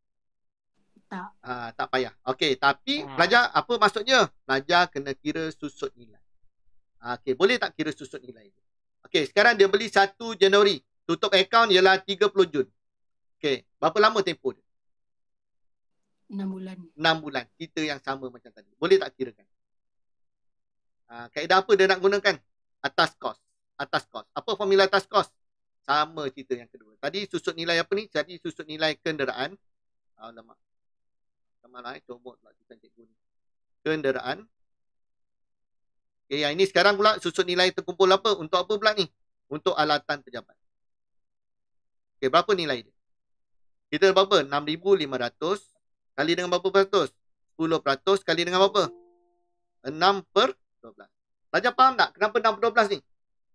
Tak payah. Okey, tapi pelajar apa maksudnya? Pelajar kena kira susut nilai. Okey, boleh tak kira susut nilai? Okey, sekarang dia beli 1 Januari. Tutup akaun ialah 30 Jun. Okey, berapa lama tempoh dia? 6 bulan. 6 bulan. Kita yang sama macam tadi. Boleh tak kirakan? Kaedah apa dia nak gunakan? Atas kos. Atas kos. Apa formula atas kos? Sama cerita yang kedua. Tadi susut nilai apa ni? Jadi susut nilai kenderaan. Alamak. Malah comot pula kita cikgu ni. Kenderaan. Okey, yang ini sekarang pula susut nilai terkumpul apa? Untuk apa pula ni? Untuk alatan pejabat. Okey, berapa nilai dia? Kita berapa? 6,500 kali dengan berapa peratus? 10% kali dengan berapa? 6/12. Pelajar faham tak? Kenapa 6/12 ni?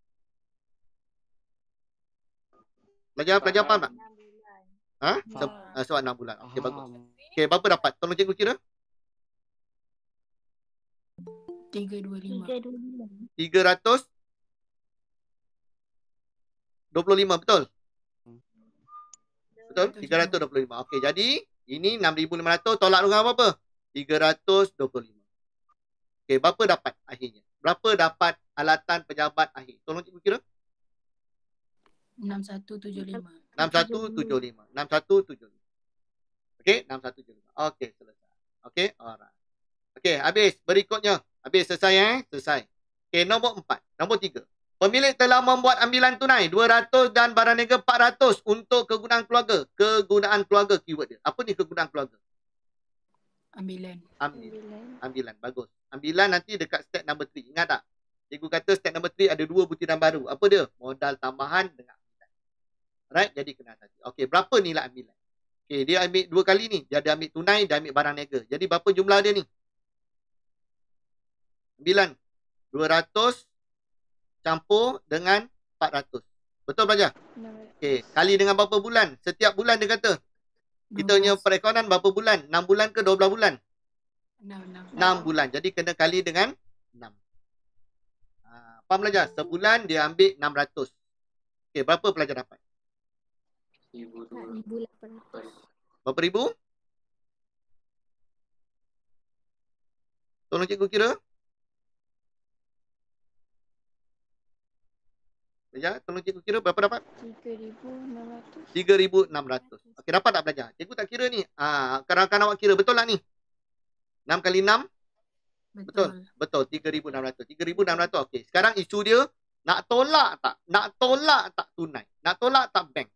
Pelajar faham tak? 6 bulan. Sebab 6 bulan. Okey, bagus. Okey, berapa dapat? Tolong cikgu kira. 325. 325. 325. 25, betul? Betul? Betul, 325. Okey, jadi ini 6,500 tolak dengan berapa? 325. Okey, berapa dapat akhirnya? Berapa dapat alatan pejabat akhir? Tolong cikgu kira. 6175. 6175. 6175. Okey, 6175. Okey, selesai. Okey, alright. Okey, habis. Berikutnya. Habis, selesai Selesai. Okey, nombor 4. Nombor 3. Pemilik telah membuat ambilan tunai 200 dan barang niaga 400 untuk kegunaan keluarga. Kegunaan keluarga keyword dia. Apa ni kegunaan keluarga? Ambilan. Ambilan. Bagus. Ambilan nanti dekat step number 3. Ingat tak? Cikgu kata step number 3 ada 2 butiran baru. Apa dia? Modal tambahan dengan ambilan. Alright, jadi kena hati. Okey, berapa nilai ambilan? Okey, dia ambil 2 kali ni. Dia ada ambil tunai, dia ambil barang niaga. Jadi berapa jumlah dia ni? Ambilan 200 campur dengan 400. Betul pelajar? Okey, kali dengan berapa bulan? Setiap bulan dia kata. Kita punya perekonomian berapa bulan? 6 bulan ke 12 bulan? 6 bulan. Jadi kena kali dengan 6. Faham pelajar? Sebulan dia ambil 600. Okey, berapa pelajar dapat? 1,800. Berapa ribu? Tolong cikgu kira. Pelajar, tolong cikgu kira berapa dapat? 3,600. 3,600. Okey, dapat tak pelajar? Cikgu tak kira ni. Kan awak kira betul tak ni? 6 kali 6? Betul. Betul, 3,600. 3,600. Okey, sekarang isu dia nak tolak tak? Nak tolak tak tunai? Nak tolak tak bank?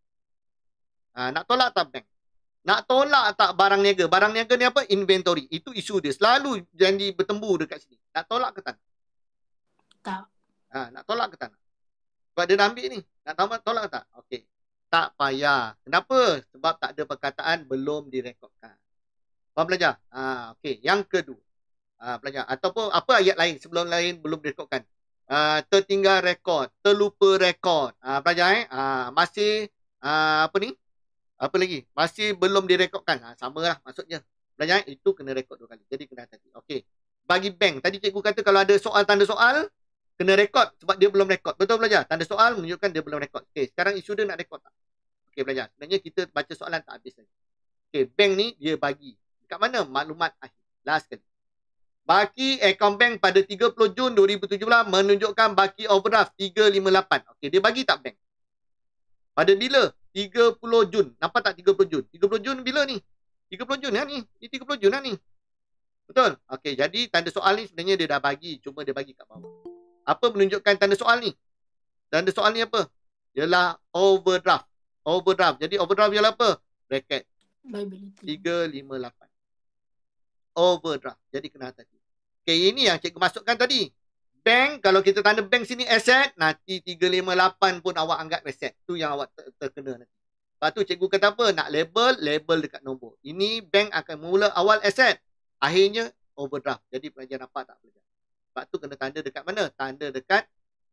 Nak tolak tak bank? Nak tolak tak barang niaga? Barang niaga ni apa? Inventory. Itu isu dia. Selalu janji bertembur dekat sini. Nak tolak ke tak? Tak. Nak tolak ke tak? Sebab dia dah ambil ni. Nak tolak ke tak? Okey. Tak payah. Kenapa? Sebab tak ada perkataan belum direkodkan. Faham pelajar? Okey. Yang kedua. Pelajar. Ataupun apa ayat lain sebelum lain belum direkodkan? Tertinggal rekod. Terlupa rekod. Pelajar masih apa ni? Apa lagi? Masih belum direkodkan. Sama lah maksudnya. Pelajar itu kena rekod 2 kali. Jadi kena hati-hati. Okey. Bagi bank. Tadi cikgu kata kalau ada soal, tanda soal, kena rekod sebab dia belum rekod. Betul pelajar? Tanda soal menunjukkan dia belum rekod. Okey. Sekarang isu dia nak rekod tak? Okey pelajar. Sebenarnya kita baca soalan tak habis lagi. Okey. Bank ni dia bagi. Dekat mana? Maklumat akhir. Last kali. Baki akaun bank pada 30 Jun 2017 menunjukkan baki overdraft 358. Okey. Dia bagi tak bank? Pada bila? 30 Jun. Nampak tak 30 Jun? 30 Jun bila ni? 30 Jun lah ni. Ni 30 Jun lah ni. Betul? Okey, jadi tanda soal ni sebenarnya dia dah bagi. Cuma dia bagi kat bawah. Apa menunjukkan tanda soal ni? Tanda soal ni apa? Ialah overdraft. Overdraft. Jadi overdraft ialah apa? Bracket. Liability. 358. Overdraft. Jadi kena hati-hati. Okey, ini yang cikgu masukkan tadi. Bank, kalau kita tanda bank sini aset, nanti 358 pun awak anggap aset. Tu yang awak terkena nanti. Lepas tu cikgu kata apa? Nak label dekat nombor. Ini bank akan mula awal aset. Akhirnya overdraft. Jadi pelajar nampak tak pelajar? Sebab tu kena tanda dekat mana? Tanda dekat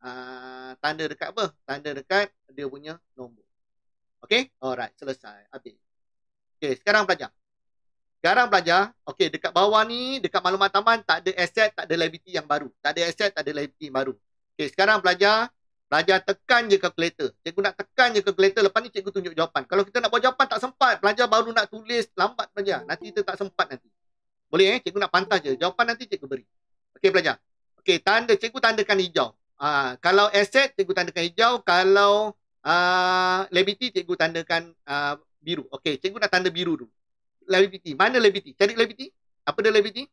apa? Tanda dekat dia punya nombor. Okey? Alright, selesai. Habis. Okey, sekarang pelajar. Okey, dekat bawah ni, dekat maklumat taman, tak ada aset, tak ada liability yang baru. Tak ada aset, tak ada liability yang baru. Okey, sekarang pelajar tekan je calculator. Cikgu nak tekan je calculator, lepas ni cikgu tunjuk jawapan. Kalau kita nak buat jawapan tak sempat, pelajar baru nak tulis, lambat pelajar. Nanti kita tak sempat nanti. Boleh cikgu nak pantas je. Jawapan nanti cikgu beri. Okey pelajar. Okey, cikgu tandakan hijau. Kalau aset, cikgu tandakan hijau. Kalau liability, cikgu tandakan biru. Okey, cikgu nak tanda biru dulu. Liability. Mana liability? Cari liability. Apa dia liability?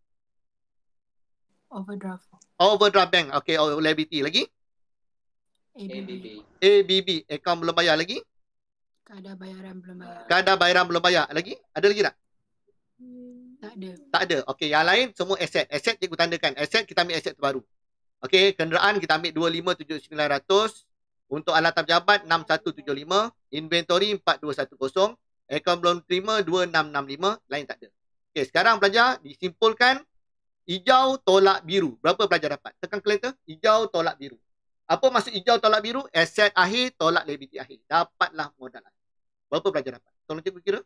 Overdraft. Overdraft bank. Okey, liability. Lagi? ABB. Akaun belum bayar. Lagi? Kadar bayaran belum bayar. Kadar bayaran belum bayar. Lagi? Ada lagi tak? Tak ada. Tak ada. Okey, yang lain semua aset. Aset cikgu tandakan. Aset kita ambil aset terbaru. Okey, kenderaan kita ambil 25,7900. Untuk alatan pejabat 6175. Inventory 4210. Akaun belum terima 2665. Lain tak ada. Okey, sekarang pelajar disimpulkan hijau tolak biru. Berapa pelajar dapat? Tekan kalkulator. Hijau tolak biru. Apa maksud hijau tolak biru? Aset akhir tolak liability akhir. Dapatlah modal akhir. Berapa pelajar dapat? Tolong cikgu kira.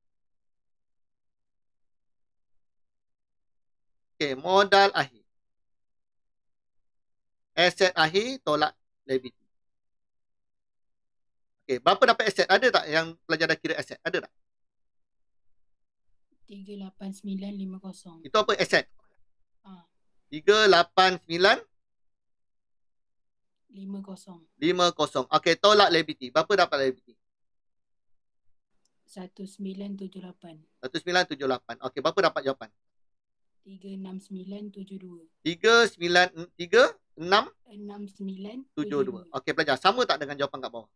Okey, modal akhir. Aset akhir tolak liability. Okey, berapa dapat aset? Ada tak yang pelajar dah kira aset? Ada tak? 38950. Itu apa aset? Ah, 38950. 50. Okey, tolak liability. Berapa dapat liability? 1978. 1978. Okey, berapa dapat jawapan? 36972. 39672. 6972. Okey, pelajar. Sama tak dengan jawapan kat bawah?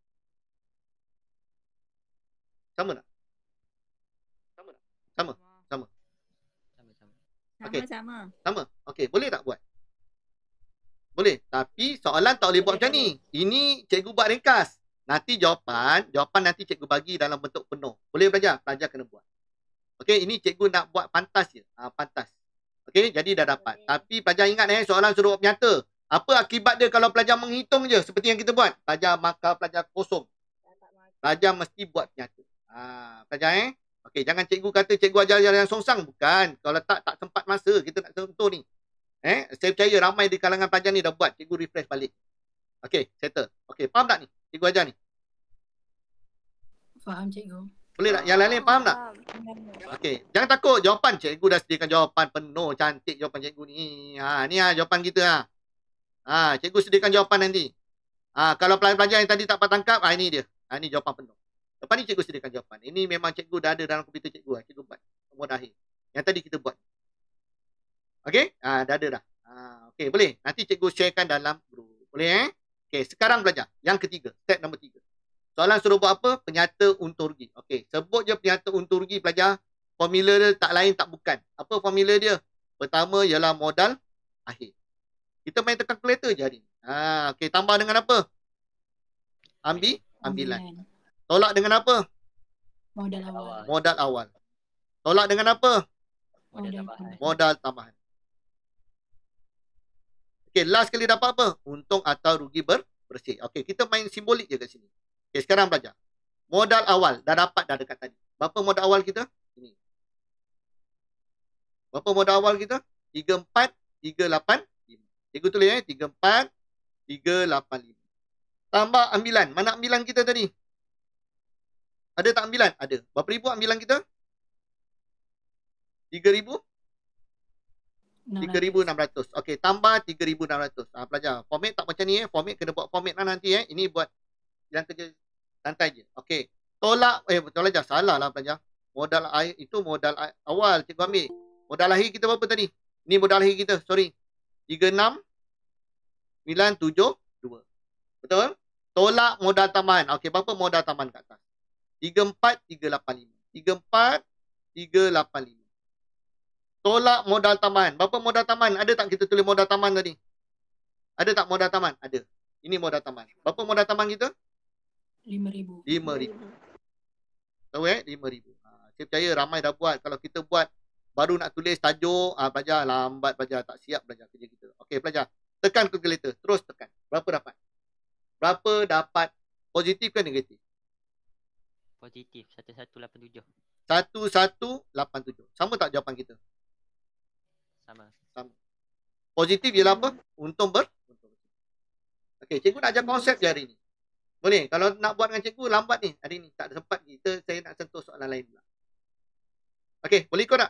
Sama tak? Sama. Sama-sama. Okey. Sama-sama. Sama. Okey, boleh tak buat? Boleh. Tapi soalan tak boleh buat macam ni. Ini cikgu buat ringkas. Nanti jawapan nanti cikgu bagi dalam bentuk penuh. Boleh belajar? Pelajar kena buat. Okey, ini cikgu nak buat pantas je. Pantas. Okey, jadi dah dapat. Tapi pelajar ingat soalan suruh buat nyata. Apa akibat dia kalau pelajar menghitung je seperti yang kita buat? Pelajar markah, pelajar kosong. Pelajar mesti buat nyata. Pelajar Okey, jangan cikgu kata cikgu ajar yang songsang. Bukan. Kalau tak sempat masa kita nak sentuh ni. Saya percaya ramai di kalangan pelajar ni dah buat. Cikgu refresh balik. Okey, settle. Okey, faham tak ni? Cikgu ajar ni. Faham cikgu. Boleh tak? Yang lain faham tak? Okey, jangan takut. Jawapan cikgu dah sediakan jawapan penuh. Cantik jawapan cikgu ni. Ni jawapan kita. Cikgu sediakan jawapan nanti. Kalau pelajar yang tadi tak dapat tangkap, ini dia. Ini jawapan penuh. Lepas ni cikgu sediakan jawapan. Ini memang cikgu dah ada dalam komputer cikgu. Cikgu buat. Nombor akhir. Yang tadi kita buat. Okey? Dah ada dah. Okey, boleh. Nanti cikgu sharekan dalam group. Boleh Okey, sekarang belajar. Yang ketiga. Step nombor 3. Soalan suruh buat apa? Penyata untur rugi. Okey, sebut je penyata untur rugi pelajar. Formula dia tak lain tak bukan. Apa formula dia? Pertama ialah modal akhir. Kita main tekan kalkulator je hari ni. Okey, tambah dengan apa? Ambilan. Tolak dengan apa? Modal awal. Modal awal. Tolak dengan apa? Modal tambahan. Okey, last kali dapat apa? Untung atau rugi bersih. Okey, kita main simbolik je kat sini. Okey, sekarang belajar. Modal awal dah dapat dah dekat tadi. Berapa modal awal kita? Ini. Berapa modal awal kita? 34385. Cikgu tulis 34385. Tambah ambilan. Mana ambilan kita tadi? Ada tak ambilan? Ada. Berapa ribu ambilan kita? 3,000? 3,600. Okey, tambah 3,600. Pelajar, format tak macam ni Format kena buat format lah nanti Ini buat yang kerja santai je. Okey. Tolak pelajar salah lah pelajar. Modal akhir itu modal awal cikgu ambil. Modal akhir kita berapa tadi? Ni modal akhir kita. Sorry. 36,972. Betul? Tolak modal tambahan. Okey, berapa modal tambahan kat atas? 34,385. 34,385. Tolak modal tambahan. Berapa modal tambahan? Ada tak kita tulis modal tambahan tadi? Ada tak modal tambahan? Ada. Ini modal tambahan. Berapa modal tambahan kita? 5,000. 5,000. Tahu 5,000. Saya percaya ramai dah buat. Kalau kita buat baru nak tulis tajuk, pelajar lambat, pelajar tak siap belajar kerja kita. Okey, pelajar. Tekan calculator. Terus tekan. Berapa dapat? Berapa dapat? Positif ke negatif? Positif 1187. 1187. Sama tak jawapan kita? Sama. Positif ialah apa? Untung Okey, cikgu nak ajar konsep je hari ni. Boleh? Kalau nak buat dengan cikgu lambat ni. Hari ni tak ada sempat saya nak sentuh soalan lain pula. Okey, boleh ikut tak?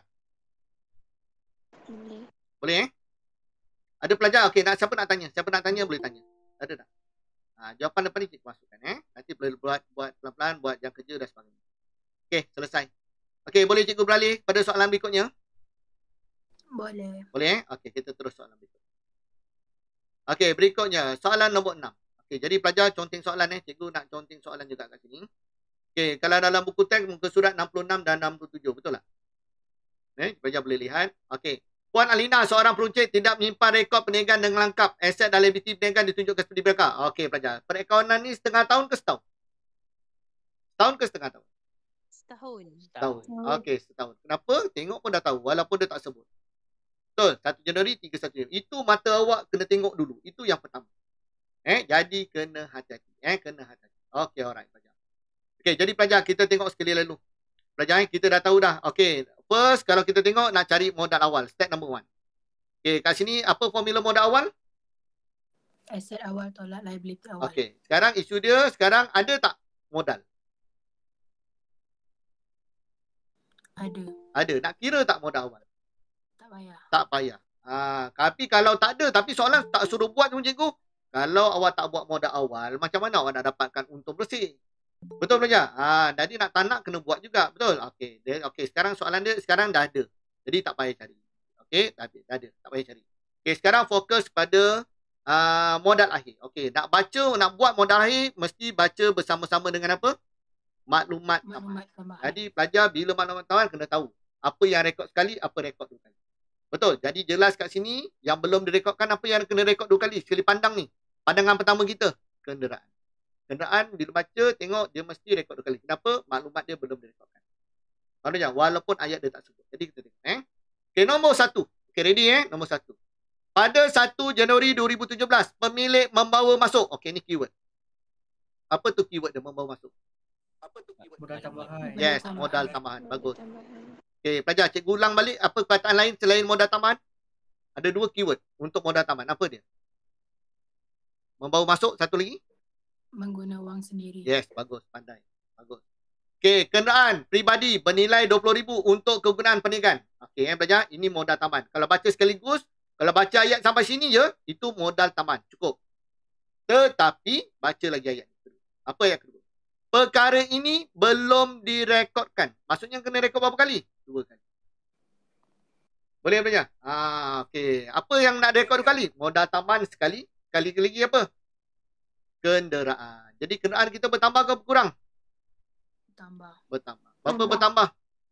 Boleh. Boleh Ada pelajar? Okey, siapa nak tanya? Siapa nak tanya boleh tanya. Ada tak? Jawapan depan ni cikgu masukkan Nanti boleh buat pelan-pelan, buat jam kerja dan sebagainya. Okey, selesai. Okey, boleh cikgu beralih pada soalan berikutnya? Boleh. Boleh Okey, kita terus soalan berikut. Okey, berikutnya soalan nombor 6. Okey, jadi pelajar conteng soalan Cikgu nak conteng soalan juga kat sini. Okey, kalau dalam buku teks muka surat 66 dan 67, betul tak? Pelajar boleh lihat. Okey. Puan Alina, seorang peruncit tidak menyimpan rekod perniagaan dengan lengkap. Aset dan liability perniagaan ditunjukkan seperti berikut. Okey, pelajar. Perakaunan ni setengah tahun ke setahun? Setahun ke setengah tahun? Setahun. Okey, setahun. Kenapa? Tengok pun dah tahu walaupun dia tak sebut. Betul, 1 Januari, 31 Januari. Itu mata awak kena tengok dulu. Itu yang pertama. Jadi kena hati-hati. Kena hati-hati. Okey, alright pelajar. Okey, jadi pelajar kita tengok sekali lalu. Pelajar kita dah tahu dah. Okey, first kalau kita tengok nak cari modal awal. Step number 1. Okey, kat sini apa formula modal awal? Aset awal tolak liability awal. Okey. Sekarang isu dia, sekarang ada tak modal? Ada. Ada. Nak kira tak modal awal? Tak payah. Tak payah. Tapi kalau tak ada, tapi soalan tak suruh buat tu cikgu. Kalau awak tak buat modal awal, macam mana awak nak dapatkan untung bersih? Betul pelajar? Jadi nak kena buat juga. Betul? Okey. Okey, sekarang soalan dia sekarang dah ada. Jadi tak payah cari. Okey, dah ada. Tak payah cari. Okey, sekarang fokus pada modal akhir. Okey, nak buat modal akhir, mesti baca bersama-sama dengan apa? Maklumat tambahan. Jadi pelajar bila maklumat tambahan kena tahu apa yang rekod sekali, apa rekod dua kali. Betul. Jadi jelas kat sini yang belum direkodkan apa yang kena rekod dua kali. Sekali pandang ni. Pandangan pertama kita, kenderaan. Kenderaan bila baca tengok dia mesti rekod dua kali. Kenapa? Maklumat dia belum direkodkan. Maksudnya walaupun ayat dia tak sebut. Jadi kita tengok Okey, nombor 1. Okey, ready nombor 1. Pada 1 Januari 2017, pemilik membawa masuk. Okey, ni keyword. Apa tu keyword dia membawa masuk? Modal tambahan. Yes, modal tambahan. Bagus. Okey, pelajar, cikgu ulang balik apa perkataan lain selain modal tambahan? Ada 2 keyword untuk modal tambahan. Apa dia? Membawa masuk, satu lagi? Mengguna wang sendiri. Yes, bagus, pandai. Bagus. Okey, kenderaan peribadi bernilai RM20,000 untuk kegunaan perniagaan. Okey, pelajar, ini modal tambahan. Kalau baca sekaligus, kalau baca ayat sampai sini je, itu modal tambahan. Cukup. Tetapi, baca lagi ayat kedua. Apa ayat kedua? Perkara ini belum direkodkan. Maksudnya kena rekod berapa kali? 2 kali. Boleh pelajar? Okey. Apa yang nak rekod 2 kali? Modal tambahan sekali. Kali lagi apa? Kenderaan. Jadi kenderaan kita bertambah ke berkurang? Tambah. Bertambah. Berapa bertambah?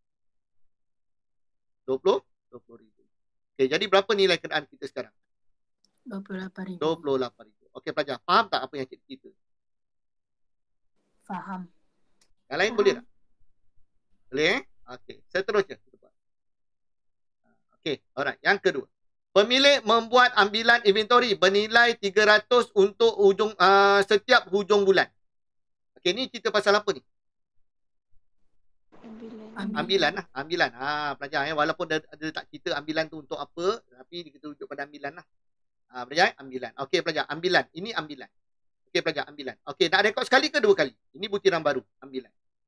20,000. Okey, jadi berapa nilai kenderaan kita sekarang? 28,000. 28,000. Okey pelajar, faham tak apa yang cikgu cerita? Faham. Yang lain boleh tak? Boleh Okey, seterusnya kita buat. Okey, alright. Yang kedua. Pemilik membuat ambilan inventory bernilai 300 untuk setiap hujung bulan. Okey, ni cerita pasal apa ni? Ambilan lah. Ambilan. Pelajar walaupun dia tak cerita ambilan tu untuk apa, tapi kita rujuk pada ambilan lah. Pelajar, ambilan. Okey pelajar, ambilan. Ini ambilan. Okey pelajar, ambilan. Okey, nak rekod sekali ke 2 kali? Ini butiran baru, ambilan.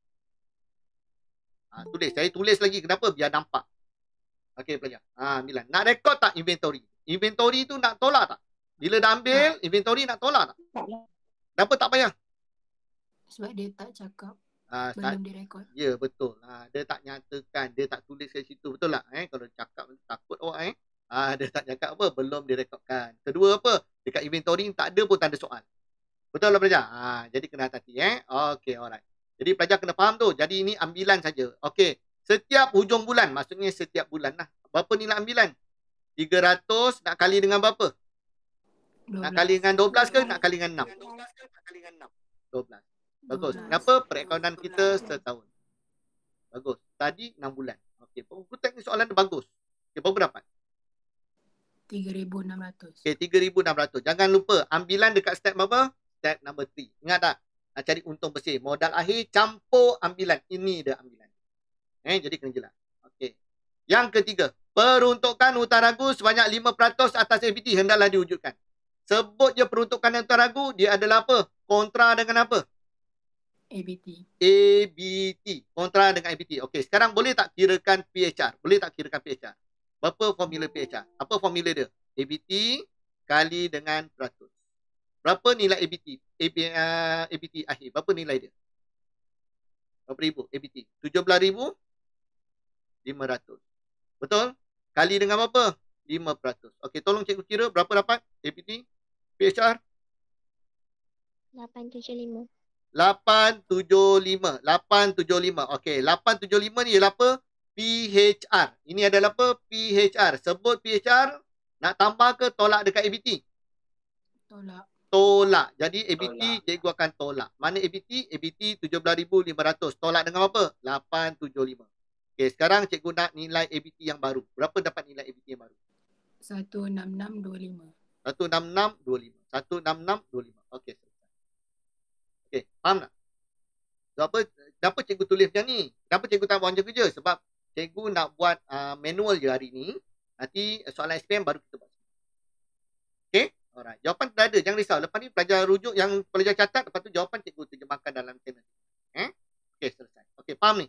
Tulis. Saya tulis lagi. Kenapa? Biar nampak. Okey pelajar. Ambilan. Nak rekod tak inventory? Inventory tu nak tolak tak? Bila dah ambil, inventory nak tolak tak? Kenapa tak payah? Sebab dia tak cakap. Belum direkod. Ya, betul. Dia tak nyatakan. Dia tak tulis kat situ. Betul tak? Kalau cakap, takut awak. Dia tak cakap apa? Belum direkodkan. Kedua apa? Dekat inventory tak ada pun tanda soal. Betul lah pelajar? Jadi kena hati-hati. Okey, alright. Jadi pelajar kena faham tu. Jadi ini ambilan saja. Okey. Setiap hujung bulan. Maksudnya setiap bulan lah. Berapa nilai ambilan? 300 nak kali dengan berapa? 12. Nak kali dengan 12 ke nak kali dengan 6? 12. Bagus. 12. Kenapa? Perekonomian kita setahun. Bagus. Tadi 6 bulan. Okey. Teknik soalan dia bagus. Okey, berapa dapat? 3,600. Okey, 3,600. Jangan lupa, ambilan dekat step berapa? Step number 3. Ingat tak? Nak cari untung bersih. Modal akhir campur ambilan. Ini dia ambilan. Jadi kena jelas. Okey. Yang ketiga, peruntukan hutang ragu sebanyak 5% atas APT hendaklah diwujudkan. Sebut je peruntukan hutang ragu, dia adalah apa? Kontra dengan apa? ABT. ABT. Kontra dengan ABT. Okey, sekarang boleh tak kirakan PHR? Boleh tak kirakan PHR? Berapa formula PHR? Apa formula dia? ABT kali dengan peratus. Berapa nilai ABT? ABT akhir. Berapa nilai dia? Berapa ribu ABT? 17,500. Betul? Kali dengan berapa? 5%. Okey, tolong cikgu kira berapa dapat ABT? PHR? 875. 875. 875. Okey, 875 ni ialah apa? PHR. Ini adalah apa? PHR. Sebut PHR. Nak tambah ke tolak dekat ABT? Tolak. Tolak. Jadi ABT cikgu akan tolak. Mana ABT? ABT 17,500. Tolak dengan apa? 875. Okey, sekarang cikgu nak nilai ABT yang baru. Berapa dapat nilai ABT yang baru? 16625. 16625. 16625. Okey. Okey, faham tak? Kenapa cikgu tulis macam ni? Kenapa cikgu tak buat macam kerja? Sebab cikgu nak buat manual je hari ni. Nanti soalan SPM baru kita buat. Okey? Alright. Jawapan dah ada. Jangan risau. Lepas ni pelajar rujuk yang pelajar catat. Lepas tu jawapan cikgu terjemahkan dalam channel. Okey, selesai. Okey, faham ni?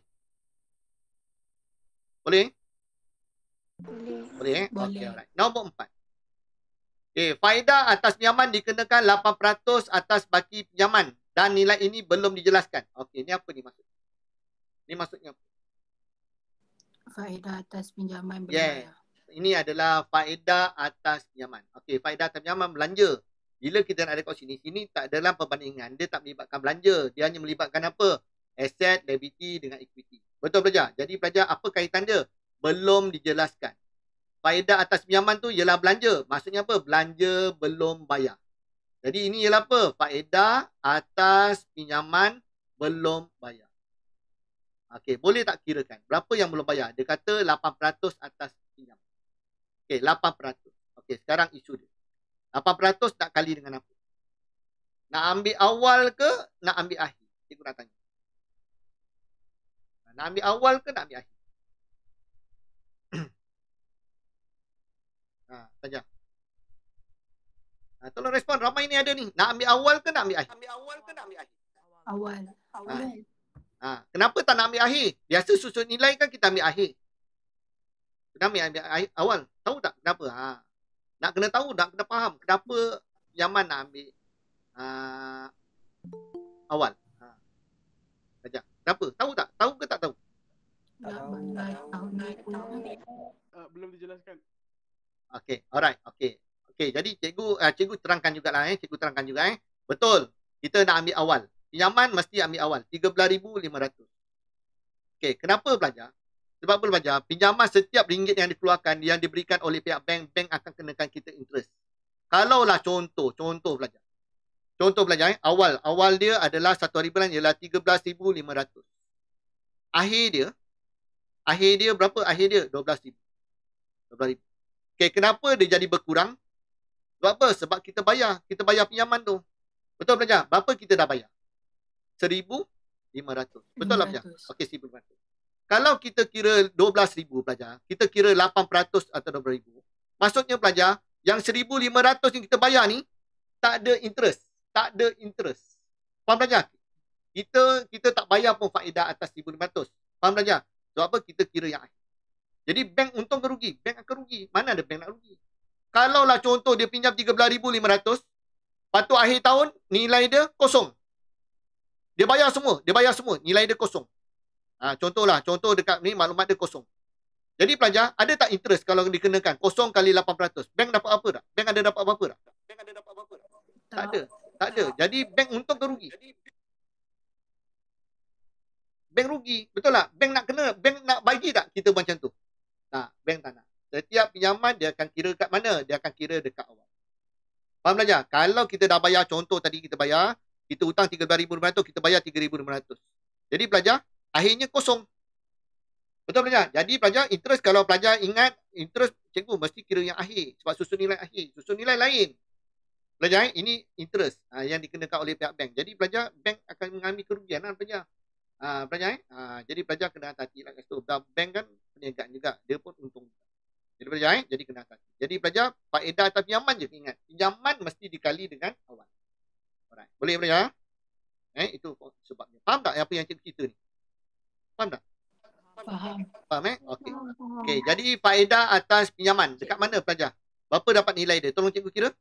Boleh? Boleh. Boleh Boleh. Okey, alright. Nombor 4. Okey, faedah atas pinjaman dikenakan 8% atas baki pinjaman dan nilai ini belum dijelaskan. Okey, ni apa ni maksud? Ni maksudnya apa? Faedah atas pinjaman Yeah. berbayar. Ini adalah faedah atas pinjaman. Okey, faedah atas pinjaman belanja. Bila kita nak rekod sini tak adalah perbandingan. Dia tak melibatkan belanja. Dia hanya melibatkan apa? Aset, liability dengan equity. Betul pelajar? Jadi pelajar, apa kaitan dia? Belum dijelaskan. Faedah atas pinjaman tu ialah belanja. Maksudnya apa? Belanja belum bayar. Jadi ini ialah apa? Faedah atas pinjaman belum bayar. Okey, boleh tak kirakan? Berapa yang belum bayar? Dia kata 8% atas pinjaman. Okey, 8%. Okey, sekarang isu dia. 8% nak kali dengan apa? Nak ambil awal ke nak ambil akhir? Cikgu nak tanya. Nak ambil awal ke nak ambil akhir? Saja. Tolong respon. Ramai ni ada ni. Nak ambil awal ke nak ambil akhir? Ambil awal ke nak ambil akhir? Awal. Kenapa tak nak ambil akhir? Biasa susun nilai kan kita ambil akhir. Kita ambil akhir, awal. Tahu tak kenapa? Nak kena tahu, nak kena faham. Kenapa Yaman nak ambil awal? Saja. Kenapa? Tahu tak? Tahu ke tak tahu? Nak bayar tahun ni. Belum dijelaskan. Okey, alright. Okey. Okey, jadi cikgu terangkan jugalah Cikgu terangkan juga Betul. Kita nak ambil awal. Pinjaman mesti ambil awal. 13,500. Okey, kenapa belajar? Sebab apa belajar? Pinjaman setiap ringgit yang dikeluarkan, yang diberikan oleh pihak bank, bank akan kenakan kita interest. Kalaulah contoh belajar. Contoh belajar awal dia adalah satu hari bulan ialah 13,500. Akhir dia berapa? Akhir dia 12,000. 12,000. Okey, kenapa dia jadi berkurang? Sebab apa? Sebab kita bayar pinjaman tu. Betul belajar? Berapa kita dah bayar? 1,500. Betul lah belajar? Okey, 1,500. Kalau kita kira 12,000 belajar, kita kira 8% atau 12,000. Maksudnya belajar, yang 1,500 yang kita bayar ni, tak ada interest. Tak ada interest. Faham belajar? Kita tak bayar pun faedah atas 1,500. Faham belajar? Sebab apa? Kita kira yang akhir. Jadi bank untung ke rugi? Bank akan rugi. Mana ada bank nak rugi? Kalaulah contoh dia pinjam 13,500, lepas tu akhir tahun nilai dia kosong. Dia bayar semua, nilai dia kosong. Contoh dekat ni maklumat dia kosong. Jadi pelajar, ada tak interest kalau dikenakan kosong kali 8%? Bank dapat apa tak? Bank ada dapat apa-apa tak? Tak ada. Jadi bank untung ke rugi? Bank rugi. Betul tak? Bank nak bagi tak kita macam tu? Tak, bank tak nak. Setiap pinjaman dia akan kira kat mana? Dia akan kira dekat awal. Faham belajar? Kalau kita dah bayar, contoh tadi kita bayar, kita hutang 13,500, kita bayar 3,500. Jadi pelajar, akhirnya kosong. Betul pelajar? Jadi pelajar, interest kalau pelajar ingat, interest cikgu mesti kira yang akhir. Sebab susun nilai akhir. Susun nilai lain. Pelajar, ini interest yang dikenakan oleh pihak bank. Jadi pelajar, bank akan mengalami kerugian lah pelajar. Pelajar, jadi pelajar kena hati-hati lah. Bank kan perniagaan juga. Dia pun untung. Jadi pelajar, jadi kena hati-hati. Jadi pelajar, faedah atas pinjaman je ingat. Pinjaman mesti dikali dengan awal. Alright. Boleh pelajar? Itu sebabnya. Faham tak apa yang cikgu cerita ni? Faham tak? Faham. Faham Okey. Okey, jadi faedah atas pinjaman. Dekat mana pelajar? Berapa dapat nilai dia? Tolong cikgu kira.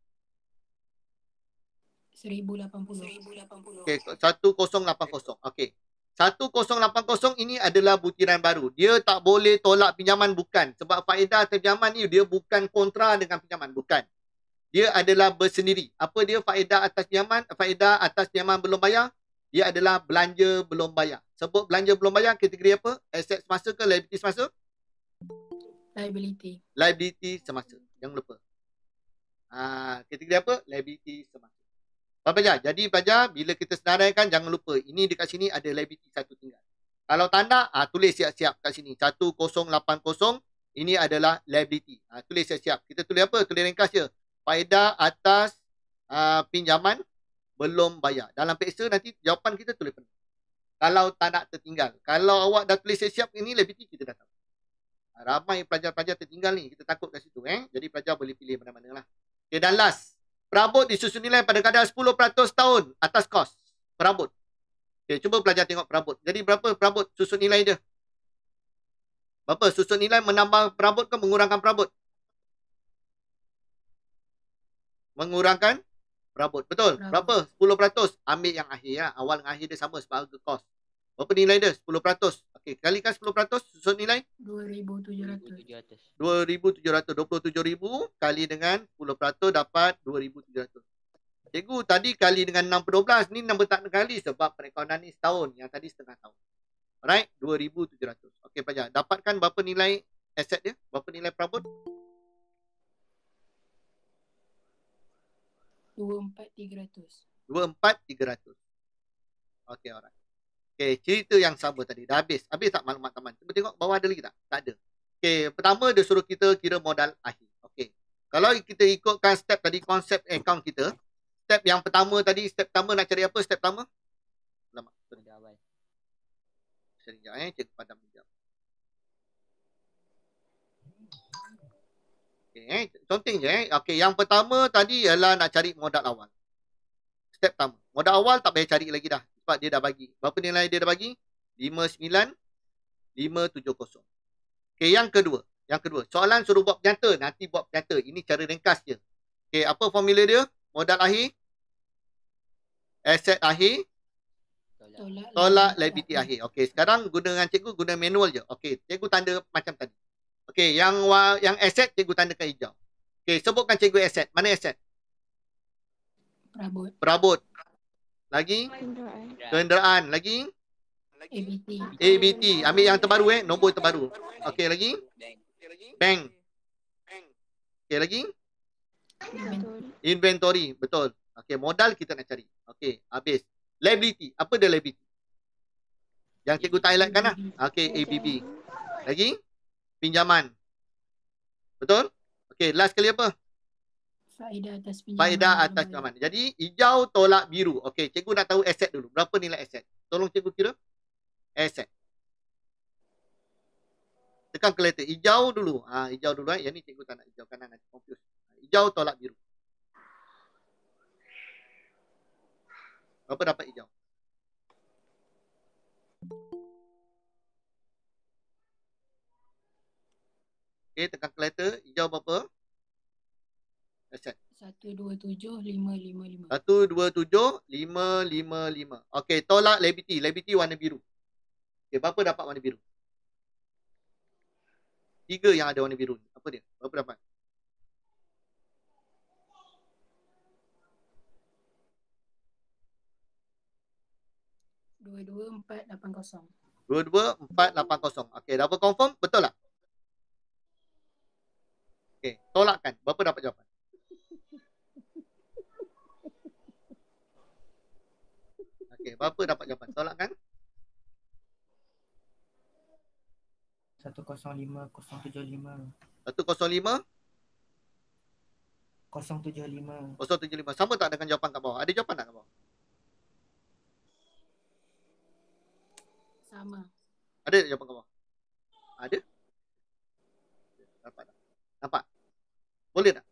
1,080. Okey, 1080. Okey. 1080 ini adalah butiran baru. Dia tak boleh tolak pinjaman, bukan. Sebab faedah atas pinjaman ni dia bukan kontra dengan pinjaman, bukan. Dia adalah bersendiri. Apa dia faedah atas pinjaman? Faedah atas pinjaman belum bayar? Dia adalah belanja belum bayar. Sebut belanja belum bayar, kategori apa? Aset semasa ke liability semasa? Liability. Liability semasa. Jangan lupa. Kategori apa? Liability semasa. Faham pelajar? Jadi pelajar, bila kita senaraikan, jangan lupa. Ini dekat sini ada liability satu tinggal. Kalau tanda, tulis siap-siap kat sini. 1080, ini adalah liability. Tulis siap-siap. Kita tulis apa? Tulis ringkas je. Faedah atas pinjaman belum bayar. Dalam peksa nanti jawapan kita tulis penuh. Kalau tak nak tertinggal. Kalau awak dah tulis siap-siap, ini liability kita dah tahu. Ramai pelajar-pelajar tertinggal ni. Kita takut kat situ. Jadi pelajar boleh pilih mana-mana lah. Okay, dan last. Perabot disusun nilai pada kadar 10% tahun atas kos. Perabot. Okay, cuba pelajar tengok perabot. Jadi berapa perabot susun nilai dia? Berapa susun nilai menambah perabot ke mengurangkan perabot? Mengurangkan perabot. Betul. Berapa? 10%. Ambil yang akhir ya. Awal dengan akhir dia sama sebab harga kos. Berapa nilai dia? 10%. Okey, kalikan 10%, susun nilai 2,700. 2,700. 27,000 kali dengan 10% dapat 2,700. Cikgu tadi kali dengan 6 per 12. Ni nombor tak kali sebab perekonomian ni setahun. Yang tadi setengah tahun. Alright, 2,700. Okey pelajar, dapatkan berapa nilai aset dia? Berapa nilai perabot? 24,300. 24,300. Okey, alright. Okey, cerita yang sama tadi. Dah habis. Habis tak maklumat taman? Cuba tengok bawah ada lagi tak? Tak ada. Okey, pertama dia suruh kita kira modal akhir. Okey. Kalau kita ikutkan step tadi, konsep account kita. Step yang pertama tadi, step pertama nak cari apa? Step pertama? Lama. Modal awal. Sekejap cikgu padam sekejap. Okey, contoh je Okey, yang pertama tadi ialah nak cari modal awal. Step pertama. Modal awal tak payah cari lagi dah. Sebab dia dah bagi. Berapa nilai dia dah bagi? 59,570. Okey, yang kedua. Soalan suruh buat penyata. Nanti buat penyata. Ini cara ringkas je. Okey, apa formula dia? Modal akhir. Aset akhir. Tolak liability akhir. Okey, sekarang guna dengan cikgu, guna manual je. Okey, cikgu tanda macam tadi. Okey, yang aset cikgu tandakan hijau. Okey, sebutkan cikgu aset. Mana aset? Perabot. Lagi? Kenderaan. Lagi? ABT. Ambil yang terbaru nombor terbaru. Okey, lagi? Bank. Okey, lagi? Inventory. Betul. Okey, modal kita nak cari. Okey, habis. Liability. Apa dia liability? Yang cikgu highlightkan lah. Okey, ABB. Lagi? Pinjaman. Betul? Okey, last kali apa? Faedah atas pinjaman. Jadi, hijau tolak biru. Okey, cikgu nak tahu aset dulu. Berapa nilai aset? Tolong cikgu kira. Aset. Tekan kalkulator. Hijau dulu. Hijau dulu. Yang ni cikgu tak nak hijau kanan. Nanti confuse. Hijau tolak biru. Berapa dapat hijau? Okey, tekan kalkulator. Hijau berapa? Aset. 127,555. 127,555. Okey, tolak liability. Liability warna biru. Okey, berapa dapat warna biru? 3 yang ada warna biru. Apa dia? Berapa dapat? $22,480. 22,480. Okey, double confirm. Betul tak? Okey, tolakkan. Berapa dapat jawapan? Okey, berapa dapat jawapan? Tolakkan. 105,075. 105. 075. 075. Sama tak dengan jawapan kat bawah? Ada jawapan tak kat bawah? Sama. Ada jawapan kat bawah? Ada? Dapat tak? Nampak? Boleh tak?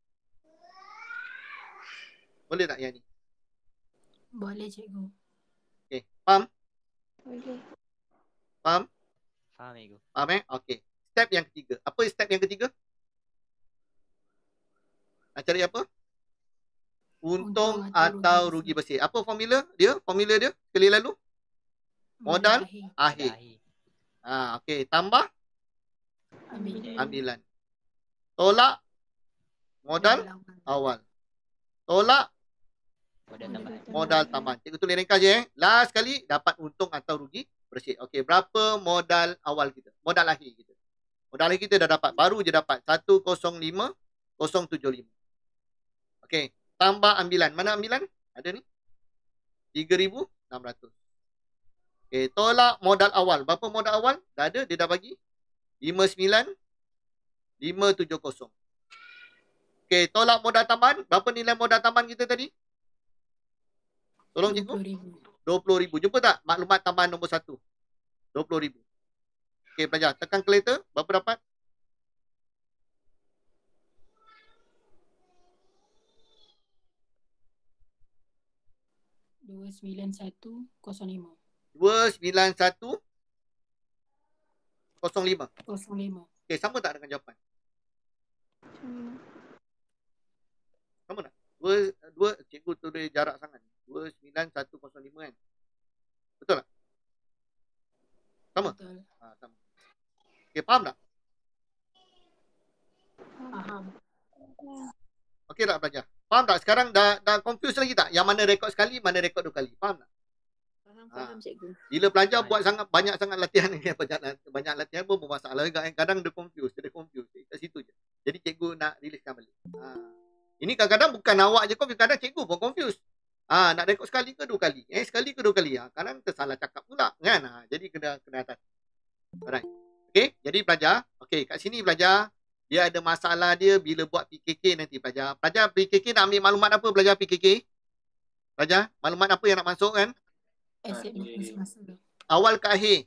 Boleh tak yang ni? Boleh cikgu. Okey, faham? Boleh. Faham? Faham, cikgu. Faham Okey. Step yang ketiga. Apa step yang ketiga? Nak cari apa? Untung atau rugi bersih. Apa formula dia? Formula dia sekali lalu? Modal akhir. Okey, tambah ambilan. Tolak modal awal. Tolak modal tambahan. Cikgu tulis ringkas je Last kali dapat untung atau rugi bersih. Okey, berapa modal awal kita? Modal akhir kita. Modal akhir kita dah dapat. Baru je dapat 105,075. Okey, tambah ambilan. Mana ambilan? Ada ni. 3,600. Okey, tolak modal awal. Berapa modal awal? Dah ada, dia dah bagi. 59,570. Okey, tolak modal tambahan. Berapa nilai modal tambahan kita tadi? Tolong cikgu. 20,000. Jumpa tak maklumat tambahan nombor 1? 20,000. Okey, pelajar. Tekan kalkulator. Berapa dapat? 29105. 29105. 05. Okey, sama tak dengan jawapan? Sama tak? Dua cikgu tulis jarak sangat. 29105 kan? Betul tak? Sama? Betul. Sama. Okey, faham tak? Faham. Okey tak pelajar? Faham tak? Sekarang dah confuse lagi tak? Yang mana rekod sekali, mana rekod 2 kali. Faham tak? Faham cikgu. Bila pelajar buat banyak sangat latihan ni, banyak latihan pun bermasalah juga. Kadang dia confuse. Kat situ je. Jadi cikgu nak riliskan balik. Ini kadang-kadang bukan awak je confuse, kadang cikgu pun confuse. Nak rekod sekali ke 2 kali? Sekali ke 2 kali? Kadang tersalah cakap pula kan. Jadi kena hati. Alright. Okey, jadi pelajar, okey, kat sini pelajar, dia ada masalah dia bila buat PKK nanti pelajar. Pelajar PKK nak ambil maklumat apa pelajar PKK? Pelajar, maklumat apa yang nak masuk kan? Aset masa. Awal ke akhir?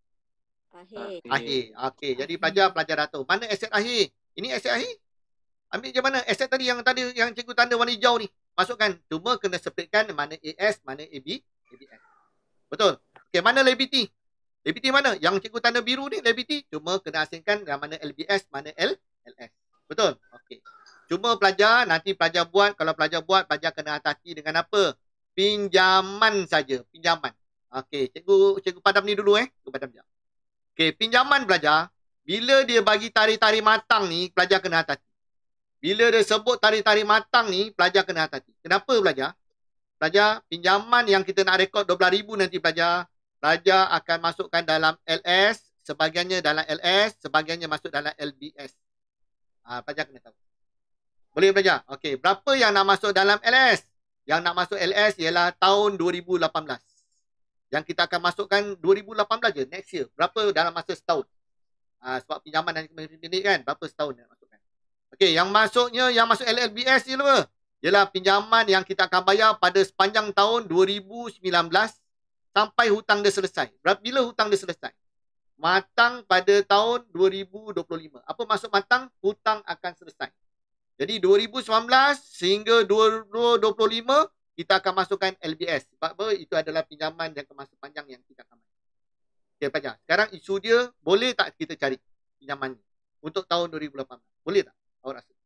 Akhir. Okey, jadi pelajar dah tahu. Mana aset akhir? Ini aset akhir? Ambil je mana? Aset tadi yang cikgu tanda warna hijau ni. Masukkan. Cuma kena splitkan mana AS, mana ABS. Betul? Okey, mana liability? Liability mana? Yang cikgu tanda biru ni liability. Cuma kena asingkan yang mana LBS, mana LS. Betul? Okey. Cuma pelajar, nanti pelajar buat. Kalau pelajar buat, pelajar kena hati-hati dengan apa? Pinjaman saja. Pinjaman. Okey, cikgu padam ni dulu Cikgu padam jap. Okey, pinjaman pelajar. Bila dia bagi tarikh matang ni, pelajar kena hati-hati. Bila dia sebut tarikh matang ni, pelajar kena hati-hati. Kenapa pelajar? Pelajar, pinjaman yang kita nak rekod 12,000 nanti pelajar akan masukkan dalam LS, sebahagiannya dalam LS, sebahagiannya masuk dalam LBS. Pelajar kena tahu. Boleh pelajar? Okey, berapa yang nak masuk dalam LS? Yang nak masuk LS ialah tahun 2018. Yang kita akan masukkan 2018 je, next year. Berapa dalam masa setahun? Sebab pinjaman nanti pendek kan, berapa setahun nak masukkan. Okey, yang masuk LLBS je apa? Ialah pinjaman yang kita akan bayar pada sepanjang tahun 2019 sampai hutang dia selesai. Bila hutang dia selesai? Matang pada tahun 2025. Apa maksud matang? Hutang akan selesai. Jadi 2019 sehingga 2025 kita akan masukkan LBS. Sebab apa? Itu adalah pinjaman jangka masa panjang yang kita akan bayar. Okey pelajar. Sekarang isu dia, boleh tak kita cari pinjaman ni untuk tahun 2018? Boleh tak? Awak rasa?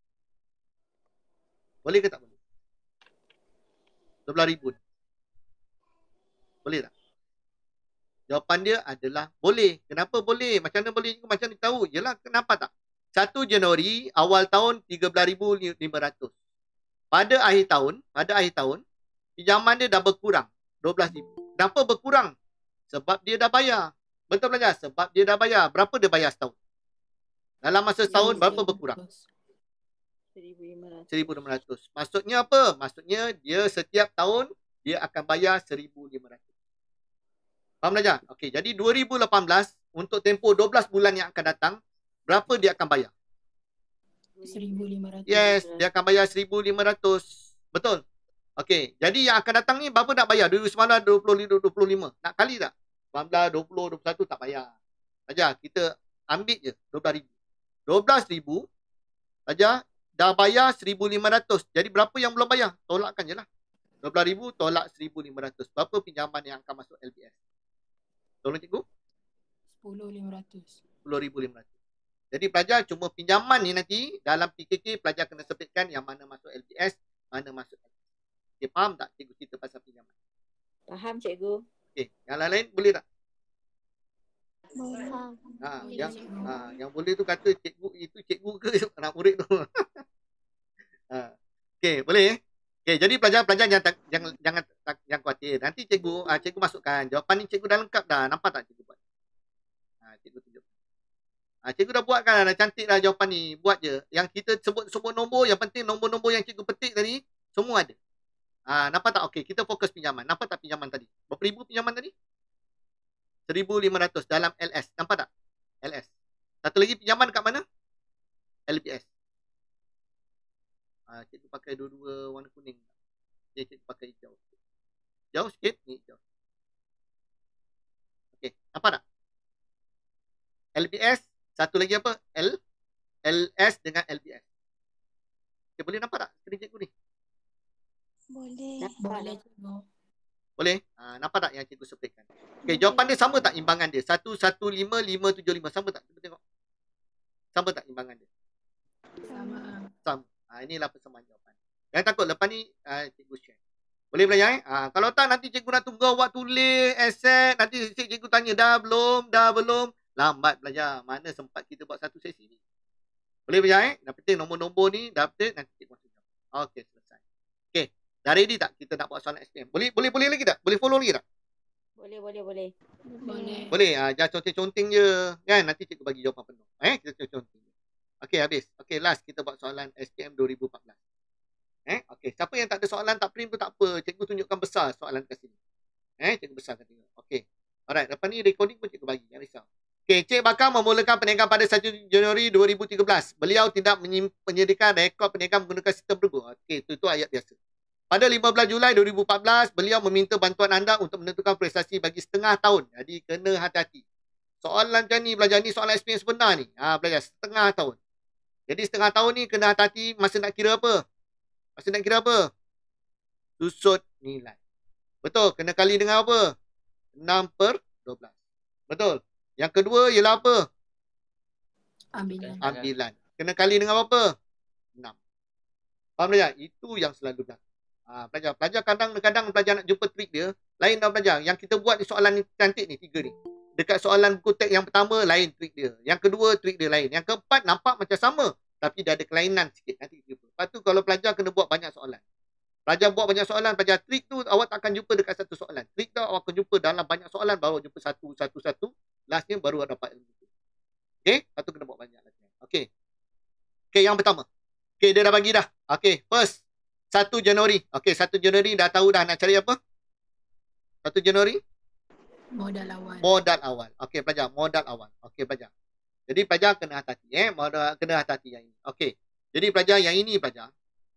Boleh ke tak boleh? 12,000. Boleh tak? Jawapan dia adalah boleh. Kenapa boleh? Macam mana boleh? Macam mana tahu? Yelah, kenapa tak? 1 Januari awal tahun 13,500. Pada akhir tahun, pinjaman dia dah berkurang 12,000. Kenapa berkurang? Sebab dia dah bayar. Betul pelajar? Sebab dia dah bayar. Berapa dia bayar setahun? Dalam masa setahun berapa berkurang? 1,500. Maksudnya apa? Maksudnya dia setiap tahun dia akan bayar 1,500. Faham pelajar? Okey, jadi 2018 untuk tempoh 12 bulan yang akan datang, berapa dia akan bayar? 1,500. Yes, dia akan bayar 1,500. Betul? Okey, jadi yang akan datang ni berapa nak bayar? 2019, 20, 25. Nak kali tak? 19, 20, 21 tak bayar. Pelajar, kita ambil je 12,000. 12,000, pelajar dah bayar 1,500. Jadi berapa yang belum bayar? Tolakkan je lah. 12,000 tolak 1,500. Berapa pinjaman yang akan masuk LBS? Tolong cikgu. 10,500. 10,500. Jadi pelajar cuma pinjaman ni nanti dalam PKK pelajar kena sebutkan yang mana masuk LBS, mana masuk LBS. Okay, faham tak cikgu cerita pasal pinjaman? Faham cikgu. Okey, yang lain boleh tak? Faham. Yang boleh tu kata cikgu ke anak murid tu. Okey, boleh Okey, jadi pelajar-pelajar jangan khawatir. Nanti cikgu masukkan. Jawapan ni cikgu dah lengkap dah. Nampak tak cikgu buat? Cikgu tunjuk. Cikgu dah buat kan, dah cantik dah jawapan ni. Buat je. Yang kita sebut nombor, yang penting nombor-nombor yang cikgu petik tadi semua ada. Nampak tak? Okey, kita fokus pinjaman. Nampak tak pinjaman tadi? Berapa ribu pinjaman tadi? 1,500 dalam LS. Nampak tak? LS. Satu lagi pinjaman kat mana? LBS. Cikgu pakai dua-dua warna kuning. Cikgu pakai hijau. Jauh sikit. Ni hijau. Okey. Nampak tak? LBS. Satu lagi apa? LS dengan LBS. Okay, boleh nampak tak skrin cikgu ni? Boleh. Boleh cikgu. Boleh? Nampak tak yang cikgu sepitkan? Okey, jawapan dia sama tak imbangan dia? 115,575. Sama tak? Cuba tengok. Sama tak imbangan dia? Sama. Sama. Inilah persamaan jawapan. Jangan takut. Lepas ni cikgu share. Boleh belajar kalau tak nanti cikgu nak tunggu awak tulis aset. Nanti cikgu tanya dah belum? Dah belum? Lambat belajar. Mana sempat kita buat satu sesi ni. Boleh belajar Dah penting nombor-nombor ni. Dah betul nanti cikgu masuk jawab. Okey, selesai. Okey. Dah ready tak kita nak buat soalan SPM? Boleh lagi tak? Boleh follow lagi tak? Boleh. Boleh. Boleh. Jangan conteng-conteng je. Kan? Nanti cikgu bagi jawapan penuh. Kita conteng je. Okey, habis. Okey, last kita buat soalan SPM 2014. Okey, siapa yang tak ada soalan tak print pun tak apa. Cikgu tunjukkan besar soalan kat sini. Cikgu besarkan tengok. Okey. Alright, lepas ni recording pun cikgu bagi. Jangan risau. Okey, Cik Bakar memulakan perniagaan pada 1 Januari 2013. Beliau tidak menyediakan rekod perniagaan menggunakan sistem bergu. Okey, itu ayat biasa. Pada 15 Julai 2014, beliau meminta bantuan anda untuk menentukan prestasi bagi setengah tahun. Jadi, kena hati-hati. Soalan macam ni, belajar ni soalan experience sebenar ni. Belajar setengah tahun. Jadi, setengah tahun ni kena hati-hati masa nak kira apa? Masa nak kira apa? Susut nilai. Betul. Kena kali dengan apa? 6/12. Betul. Yang kedua ialah apa? Ambilan. Kena kali dengan apa? 6. Faham belajar? Itu yang selalu berlaku. Pelajar kadang-kadang pelajar nak jumpa trik dia. Lain dah belajar. Yang kita buat ni soalan ni cantik ni. 3 ni. Dekat soalan buku teks yang pertama, lain trik dia. Yang kedua, trik dia lain. Yang keempat, nampak macam sama. Tapi dia ada kelainan sikit. Nanti kita jumpa. Lepas tu kalau pelajar kena buat banyak soalan. Pelajar buat banyak soalan. Pelajar trik tu awak tak akan jumpa dekat satu soalan. Trik tu awak akan jumpa dalam banyak soalan. Baru jumpa satu. Lastnya baru dapat ilmu tu. Okay. Lepas tu kena buat banyak lagi. Okay. Okay, yang pertama. Okay, dia dah bagi dah. Okay, first. 1 Januari. Okay, 1 Januari dah tahu dah nak cari apa? 1 Januari? Modal awal. Modal awal. Okay, pelajar. Modal awal. Okay, pelajar. Jadi pelajar kena hati-hati. Kena hati-hati yang ini. Okey. Jadi pelajar yang ini pelajar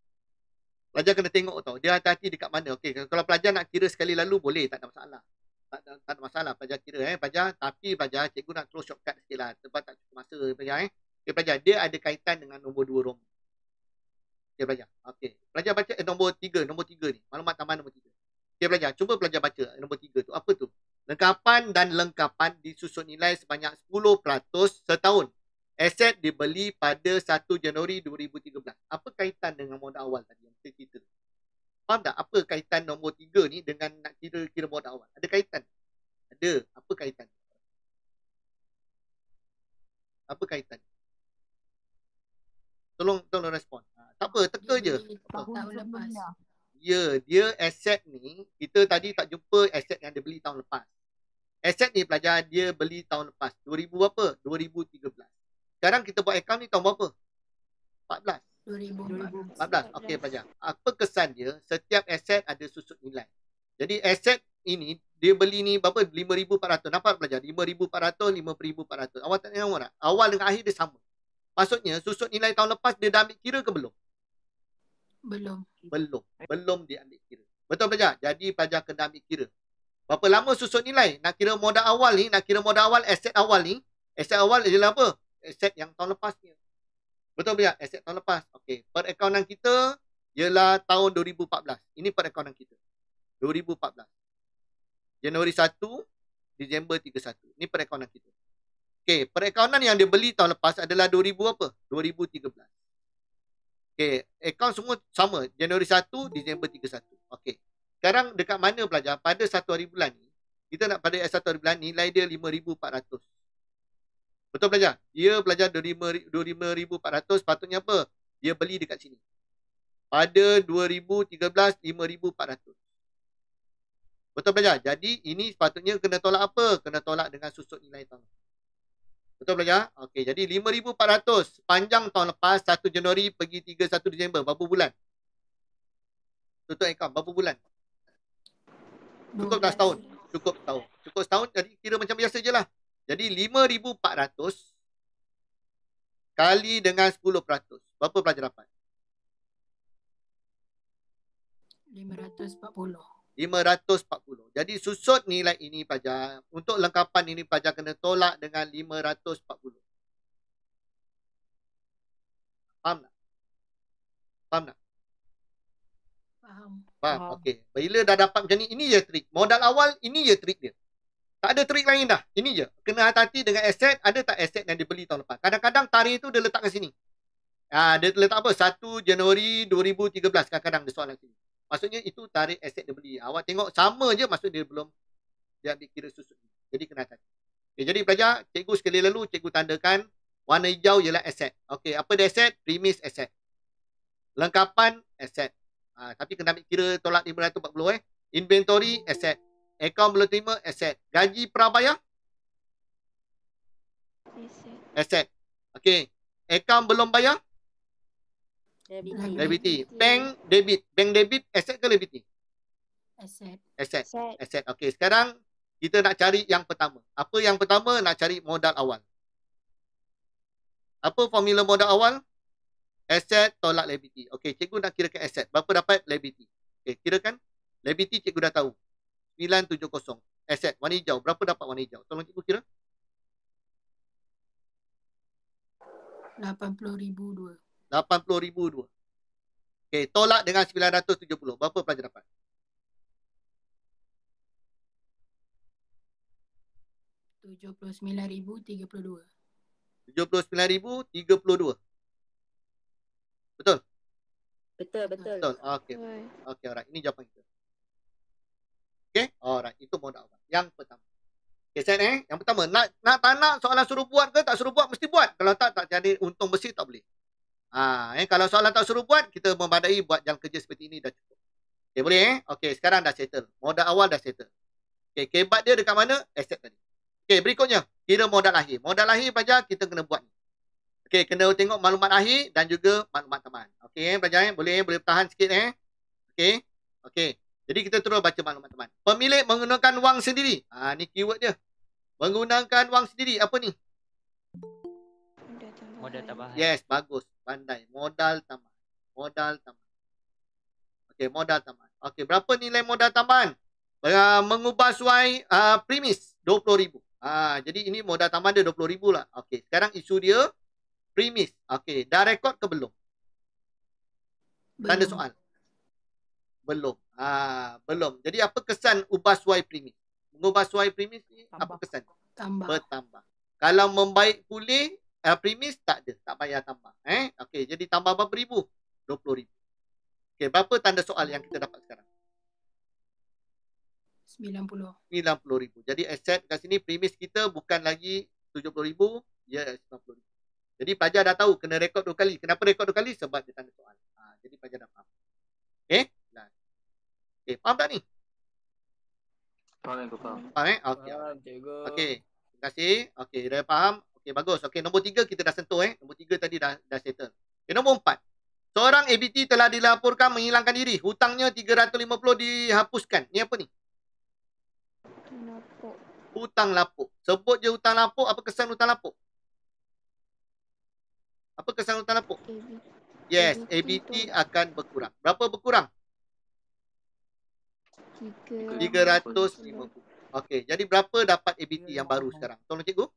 kena tengok tau. Dia hati-hati dekat mana. Okey. Kalau pelajar nak kira sekali lalu boleh. Tak ada masalah. Tak ada masalah pelajar kira. Pelajar. Tapi pelajar cikgu nak terus shortcut sikit lah. Sebab tak cukup masa pelajar. Okey pelajar. Dia ada kaitan dengan nombor 2 rom. Okey pelajar. Okey. Pelajar baca nombor 3. Nombor 3 ni. Maklumat tambahan nombor 3. Okey pelajar. Cuba pelajar baca nombor 3 tu. Apa tu? Lengkapan dan lengkapan disusun nilai sebanyak 10% setahun. Aset dibeli pada 1 Januari 2013. Apa kaitan dengan modal awal tadi yang kita cerita? Faham tak? Apa kaitan nombor 3 ni dengan nak kira modal awal? Ada kaitan? Ada. Apa kaitan? Apa kaitan? Tolong respon. Tak apa, teka je. Tahun lepas. Ya, dia aset ni, kita tadi tak jumpa aset yang dia beli tahun lepas. Aset ni pelajar dia beli tahun lepas. 2000 berapa? 2013. Sekarang kita buat account ni tahun berapa? 14. 2014. Okey pelajar. Apa kesan dia? Setiap aset ada susut nilai. Jadi aset ini dia beli ni berapa? 5,400. Nampak pelajar? 5,400, 5,400. Awak tak tengok tak? Awal dengan akhir dia sama. Maksudnya susut nilai tahun lepas dia dah ambil kira ke belum? Belum dia ambil kira. Betul pelajar? Jadi pelajar kena ambil kira. Berapa lama susut nilai? Nak kira modal awal ni, aset awal ni. Aset awal adalah apa? Aset yang tahun lepas ni. Betul pelajar? Aset tahun lepas. Okey. Perakaunan kita ialah tahun 2014. Ini perakaunan kita. 2014. Januari 1, Disember 31. Ini perakaunan kita. Okey. Perakaunan yang dia beli tahun lepas adalah 2000 apa? 2013. Okey. Akaun semua sama. Januari 1, Disember 31. Okey. Sekarang dekat mana pelajar? Pada 1 hari bulan ni, kita nak pada 1 hari bulan, nilai dia 5,400. Betul pelajar? Dia pelajar 5,400, patutnya apa? Dia beli dekat sini. Pada 2013, 5,400. Betul pelajar? Jadi, ini sepatutnya kena tolak apa? Kena tolak dengan susut nilai tahun. Betul pelajar? Okey, jadi 5,400 sepanjang tahun lepas, 1 Januari pergi 31 Disember. Berapa bulan? Tutup akaun, berapa bulan? Cukup tak setahun? Cukup setahun. Cukup setahun, jadi kira macam biasa je lah. Jadi 5,400 kali dengan 10%. Berapa pelajar dapat? 540. 540. Jadi susut nilai ini pelajar. Untuk lengkapan ini pelajar kena tolak dengan 540. Faham tak? Faham tak? Faham. Faham? Faham. Okey. Bila dah dapat macam ni, ini je trik. Modal awal, ini je trik dia. Tak ada trik lain dah. Ini je. Kena hati-hati dengan aset. Ada tak aset yang dibeli tahun lepas? Kadang-kadang tarikh tu dia letak kat sini. Dia letak apa? 1 Januari 2013. Kadang-kadang dia soalan sini. Maksudnya itu tarikh aset dia beli. Awak tengok sama je. Maksud dia belum dia ambil kira susut. Jadi kena hati-hati. Okay, jadi pelajar, cikgu sekali lalu cikgu tandakan warna hijau ialah aset. Okey, apa dia aset? Premis aset. Lengkapan aset. Tapi kena ambil kira tolak 540 Inventory aset. Akaun belum terima aset. Gaji prabayar aset. Okey. Akaun belum bayar liability. Bank debit. Bank debit aset ke liability? Aset. Aset. Aset. Okey, sekarang kita nak cari yang pertama. Apa yang pertama? Nak cari modal awal. Apa formula modal awal? Aset tolak liability. Okey, cikgu nak kirakan aset. Berapa dapat liability? Okey, kirakan. Liability cikgu dah tahu. 970. Aset warna hijau. Berapa dapat warna hijau? Tolong cikgu kira. 80,002. 80,002. Okey, tolak dengan 970. Berapa pelajar dapat? 79,032. 79,032. Betul? Betul, betul. Betul. Okey. Okey, alright. Ini jawapan kita. Okey, alright. Itu modal awal. Yang pertama. Okey, set Yang pertama, nak tak nak soalan suruh buat ke tak suruh buat, mesti buat. Kalau tak jadi untung besi tak boleh. Kalau soalan tak suruh buat, kita membadai buat jam kerja seperti ini dah cukup. Okey, boleh Okey, sekarang dah settle. Modal awal dah settle. Okey, kebat dia dekat mana? Aset tadi. Okey, berikutnya, kira modal akhir. Modal akhir pelajar kita kena buat ni. Okey, kena tengok maklumat akhir dan juga maklumat taman. Okey, pelajar boleh bertahan sikit Okey. Okey. Jadi kita terus baca maklumat taman. Pemilik menggunakan wang sendiri. Ni keyword dia. Menggunakan wang sendiri. Apa ni? Modal tambahan. Yes, bagus. Pandai. Modal tambahan. Modal tambahan. Okey, modal tambahan. Okey, berapa nilai modal tambahan? Mengubah suai premis 20,000. Jadi ini modal tambahan dia 20,000 lah. Okey, sekarang isu dia premis. Okey, dah rekod ke belum? Tanda soal. Belum. Belum. Jadi apa kesan ubah suai premis? Mengubah suai premis ni apa kesan? Tambah. Bertambah. Kalau membaik pulih premis tak ada, tak payah tambah. Okey, jadi tambah berapa ribu? 20,000. Okey, berapa tanda soal yang kita dapat sekarang? 90. 90,000. Jadi aset kat sini premis kita bukan lagi 70,000, ya 90,000. Jadi pelajar dah tahu kena rekod 2 kali. Kenapa rekod 2 kali? Sebab dia tanda soal. Jadi pelajar dah faham. Okey? Okey, faham tak ni? Faham, aku faham. Faham Okey. Okey. Terima kasih. Okey, dah faham. Okey, bagus. Okey, nombor 3 kita dah sentuh Nombor 3 tadi dah settle. Okey, nombor 4. Seorang ABT telah dilaporkan menghilangkan diri. Hutangnya 350 dihapuskan. Ni apa ni? Hutang lapuk. Sebut je hutang lapuk. Apa kesan hutang lapuk? Apa kesan hutang lapuk? Yes, ABT akan berkurang. Berapa berkurang? 350. Okey, jadi berapa dapat ABT yang baru sekarang? Tolong cikgu.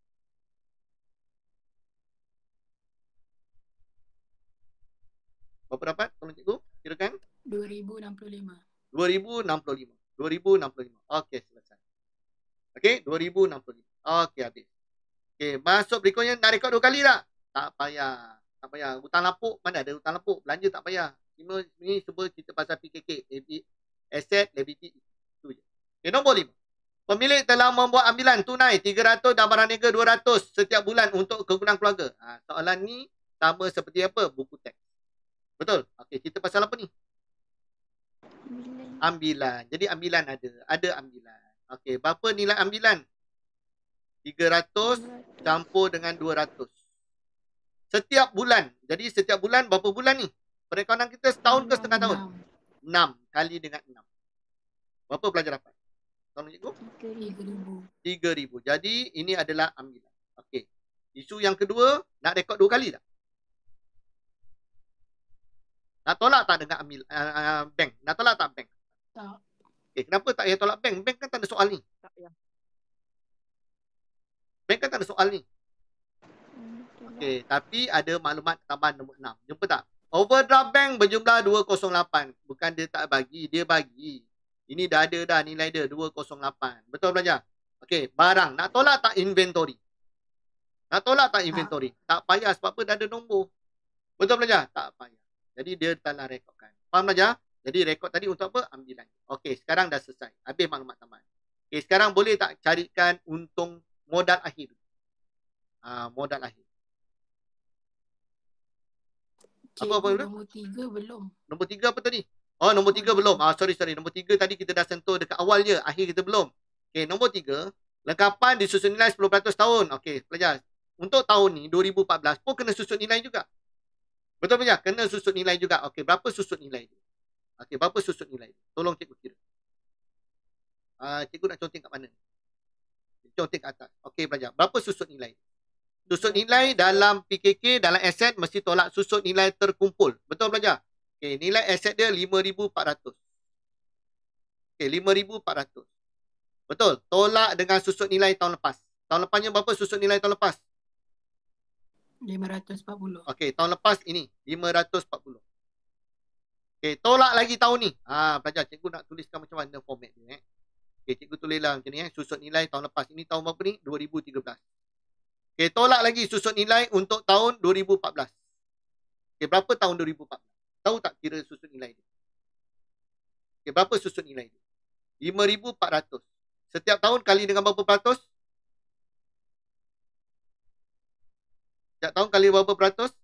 Berapa dapat? Tolong cikgu. Kirakan. 2065. 2065. 2065. Okey, selesai. Okey, 2065. Okey, habis. Okey, masuk berikutnya nak rekod 2 kali tak? Tak payah. Tak payah. Hutang lapuk, mana ada hutang lapuk? Belanja tak payah. Ini semua kita pasal PKK. Asset, liability. Itu je. Okay, nombor 5. Pemilik telah membuat ambilan tunai 300 dan barang niaga 200 setiap bulan untuk kegunaan keluarga. Soalan ni sama seperti apa? Buku teks. Betul? Okey, kita pasal apa ni? Ambilan. Jadi ambilan ada. Ada ambilan. Okey, berapa nilai ambilan? 300 campur dengan 200. Setiap bulan. Jadi setiap bulan berapa bulan ni? Perekonomian kita setahun ke setengah tahun? 6 kali dengan 6. Berapa pelajar dapat? Tolong cikgu. 3,000. Jadi ini adalah ambilan. Okey. Isu yang kedua, nak rekod 2 kali tak? Nak tolak tak dengan bank? Nak tolak tak bank? Tak. Okey, kenapa tak payah tolak bank? Bank kan tanda soal ni. Tak payah. Bank kan tanda soal ni. Okey, tapi ada maklumat tambahan nombor 6. Jumpa tak? Overdraft bank berjumlah 208. Bukan dia tak bagi, dia bagi. Ini dah ada dah nilai dia 208. Betul pelajar? Okey, barang. Nak tolak tak inventory? Nak tolak tak inventory? Tak payah sebab apa dah ada nombor. Betul pelajar? Tak payah. Jadi dia telah rekodkan. Faham pelajar? Jadi rekod tadi untuk apa? Ambilan. Okey, sekarang dah selesai. Habis maklumat taman. Okey, sekarang boleh tak carikan untung modal akhir? Modal akhir. Apa? Nombor 3 belum. Nombor 3 apa tadi? Oh, nombor 3 belum. Sorry. Nombor 3 tadi kita dah sentuh dekat awal je. Akhir kita belum. Okey, nombor 3. Lengkapan disusun nilai 10% tahun. Okey, pelajar. Untuk tahun ni, 2014 pun kena susun nilai juga. Betul pelajar? Kena susun nilai juga. Okey, berapa susun nilai dia? Okey, berapa susun nilai dia? Tolong cikgu kira. Cikgu nak conteng kat mana? Conteng kat atas. Okey, pelajar. Berapa susun nilai? Susun nilai dalam PKK, dalam aset mesti tolak susun nilai terkumpul. Betul pelajar? Okey, nilai aset dia 5,400. Okey, 5,400. Betul. Tolak dengan susun nilai tahun lepas. Tahun lepasnya berapa susun nilai tahun lepas? 540. Okey, tahun lepas ini 540. Okey, tolak lagi tahun ni. Pelajar, cikgu nak tuliskan macam mana format dia. Okey, cikgu tulislah macam ni. Susun nilai tahun lepas. Ini tahun berapa ni? 2013. Okey, tolak lagi susun nilai untuk tahun 2014. Okey, berapa tahun 2014? Tahu tak kira susun nilai dia? Okey, berapa susun nilai dia? 5,400. Setiap tahun kali dengan berapa peratus? Setiap tahun kali berapa peratus?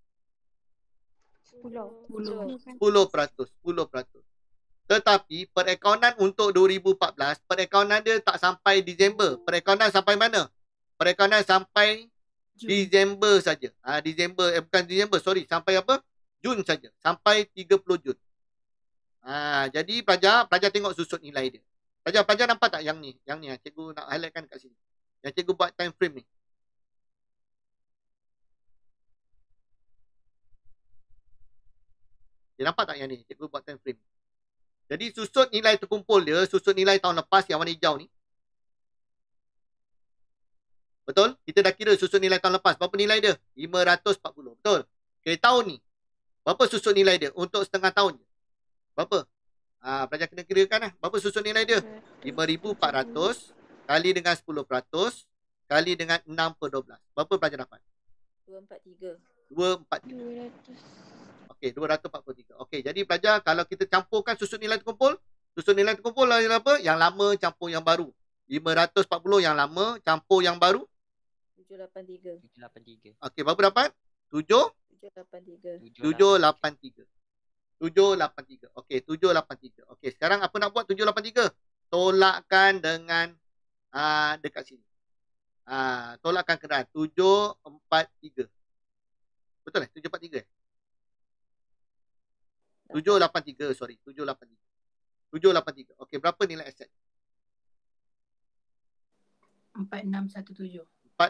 10%. Tetapi perakaunan untuk 2014, perakaunan dia tak sampai Disember. Perakaunan sampai mana? Perakaunan sampai Disember saja. Bukan Disember, sorry. Sampai apa? Jun saja. Sampai 30 Jun. Jadi pelajar tengok susun nilai dia. Pelajar nampak tak yang ni? Yang ni cikgu nak highlightkan kat sini. Yang cikgu buat time frame ni. Dia nampak tak yang ni? Cikgu buat time frame. Jadi susun nilai terkumpul dia, susun nilai tahun lepas yang warna hijau ni. Betul? Kita dah kira susun nilai tahun lepas. Berapa nilai dia? 540. Betul? Okay, tahun ni. Berapa susun nilai dia? Untuk setengah tahun je. Berapa? Pelajar kena kirakan lah. Berapa susun nilai dia? 5,400 kali dengan 10% kali dengan 6/12. Berapa pelajar dapat? 243. 243. Okey, 243. Okey, jadi pelajar kalau kita campurkan susun nilai terkumpul adalah apa? Yang lama campur yang baru. 540 yang lama campur yang baru 783. Okey, berapa dapat? 783. 783. Okey, 783. Okey, sekarang apa nak buat 783? Tolakkan dengan dekat sini. Tolakkan kenderaan 743. Betul 743 783, sorry. 783. Okey, berapa nilai aset? 4617.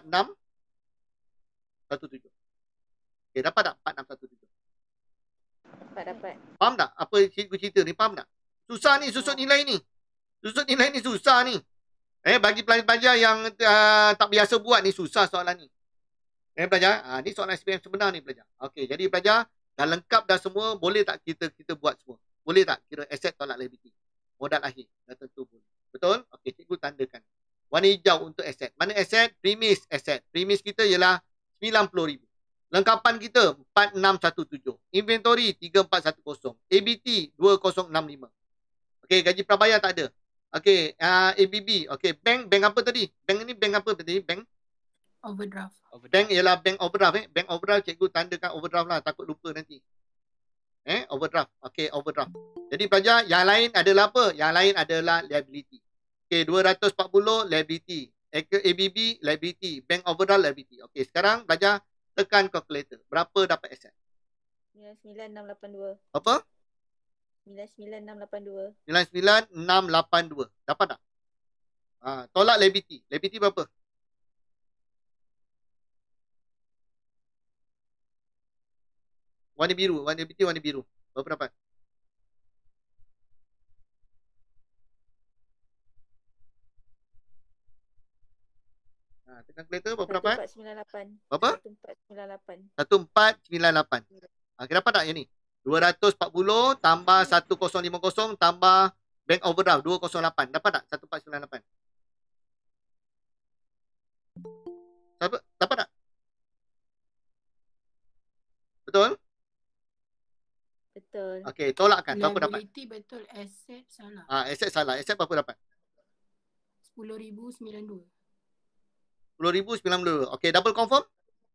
4617. Okey, dapat tak 4617? Dapat. Faham tak apa cikgu cerita ni? Faham tak? Susah ni susun nilai ni. Susun nilai ni susah ni. Bagi pelajar yang tak biasa buat ni susah soalan ni. Pelajar, ni soalan SPM sebenar ni pelajar. Okey, jadi pelajar dah lengkap dah semua, boleh tak kita buat semua? Boleh tak kira aset tolak liability? Modal akhir. Dah tentu boleh. Betul? Okey, cikgu tandakan. Warna hijau untuk aset. Mana aset? Premis aset. Premis kita ialah 90,000. Lengkapan kita 4617. Inventory 3410. ABT 2065. Okey, gaji prabayar tak ada. Okey, ABB. Okey, bank apa tadi? Bank ni bank apa tadi? Bank Overdraft. Bank ialah bank overdraft. Bank overdraft cikgu tandakan overdraft lah. Takut lupa nanti. Overdraft. Okey, overdraft. Jadi pelajar, yang lain adalah apa? Yang lain adalah liability. Okey, 240 liability. ABB liability. Bank overdraft liability. Okey, sekarang pelajar tekan calculator. Berapa dapat aset? 99682. Apa? 99682. 99682. Dapat tak? Tolak liability. Liability berapa? Warna biru. Liability warna biru. Berapa dapat? Tekan calculator berapa dapat? 1498. Berapa? 1498. 1498. Okey, dapat tak yang ni? 240 tambah 1050 tambah bank overdraft 208. Dapat tak? 1498. Dapat tak? Betul? Betul. Okey, tolakkan. Berapa dapat? Liability betul, aset salah. Aset salah. Aset berapa dapat? 10,092. 10,092. Okey, double confirm?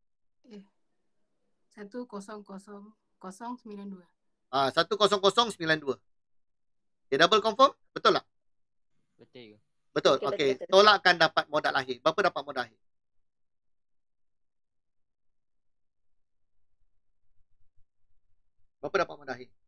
100,092. 10092. Okey, double confirm? Betul tak? Betul ke? Betul. Okey, Okey, betul. tolakkan dapat modal akhir. Berapa dapat modal akhir? Berapa dapat modal akhir?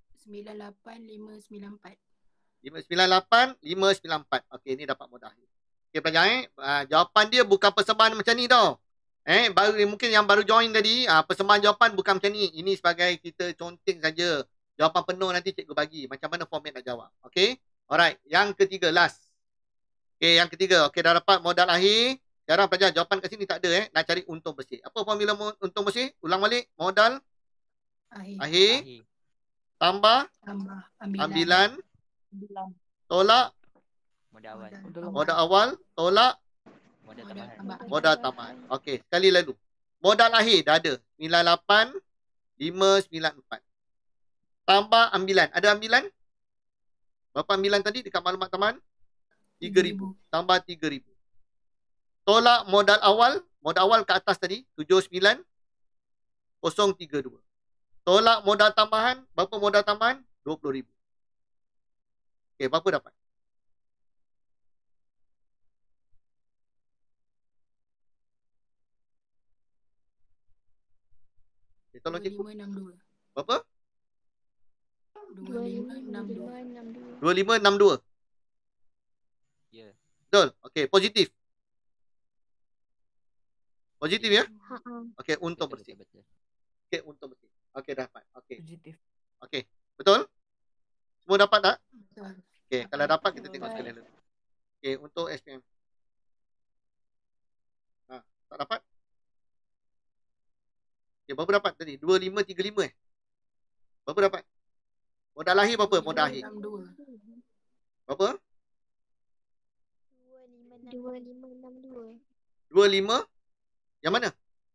98,594. 598,594. Okey, ni dapat modal akhir. Okey, pelajar jawapan dia bukan persembahan macam ni tau. Mungkin yang baru join tadi, persembahan jawapan bukan macam ni. Ini sebagai kita conteng saja. Jawapan penuh nanti cikgu bagi. Macam mana format nak jawab. Okey? Alright, yang ketiga, last. Okey, yang ketiga. Okey, dah dapat modal akhir. Sekarang pelajar jawapan kat sini tak ada. Nak cari untung bersih. Apa formula untung bersih? Ulang balik. Modal akhir tambah ambilan tolak modal awal tolak modal tambahan. Okey, sekali lalu. Modal akhir dah ada 98,594. Tambah ambilan. Ada ambilan? Berapa ambilan tadi dekat maklumat taman? 3,000. Tambah 3,000. Tolak modal awal. Modal awal ke atas tadi 79,032. Tolak modal tambahan. Berapa modal tambahan? 20,000. Okey, berapa dapat? Okay, tolong cikgu. 2562. Berapa? 2562. 2562. Ya. Betul? Okey, positif. Positif ya? Okey, untung Betul, bersih. betul, betul. Okey, untung bersih. Okey, dapat. Okey. Positif. Okey. Betul? Semua dapat tak? Betul. Okey, kalau dapat kita tengok sekali dulu. Okey, untuk SPM. Tak dapat? Okey, berapa dapat tadi? 2535 Berapa dapat? Modal akhir berapa? Modal akhir. 2562. Berapa? 2562. 25? Yang mana?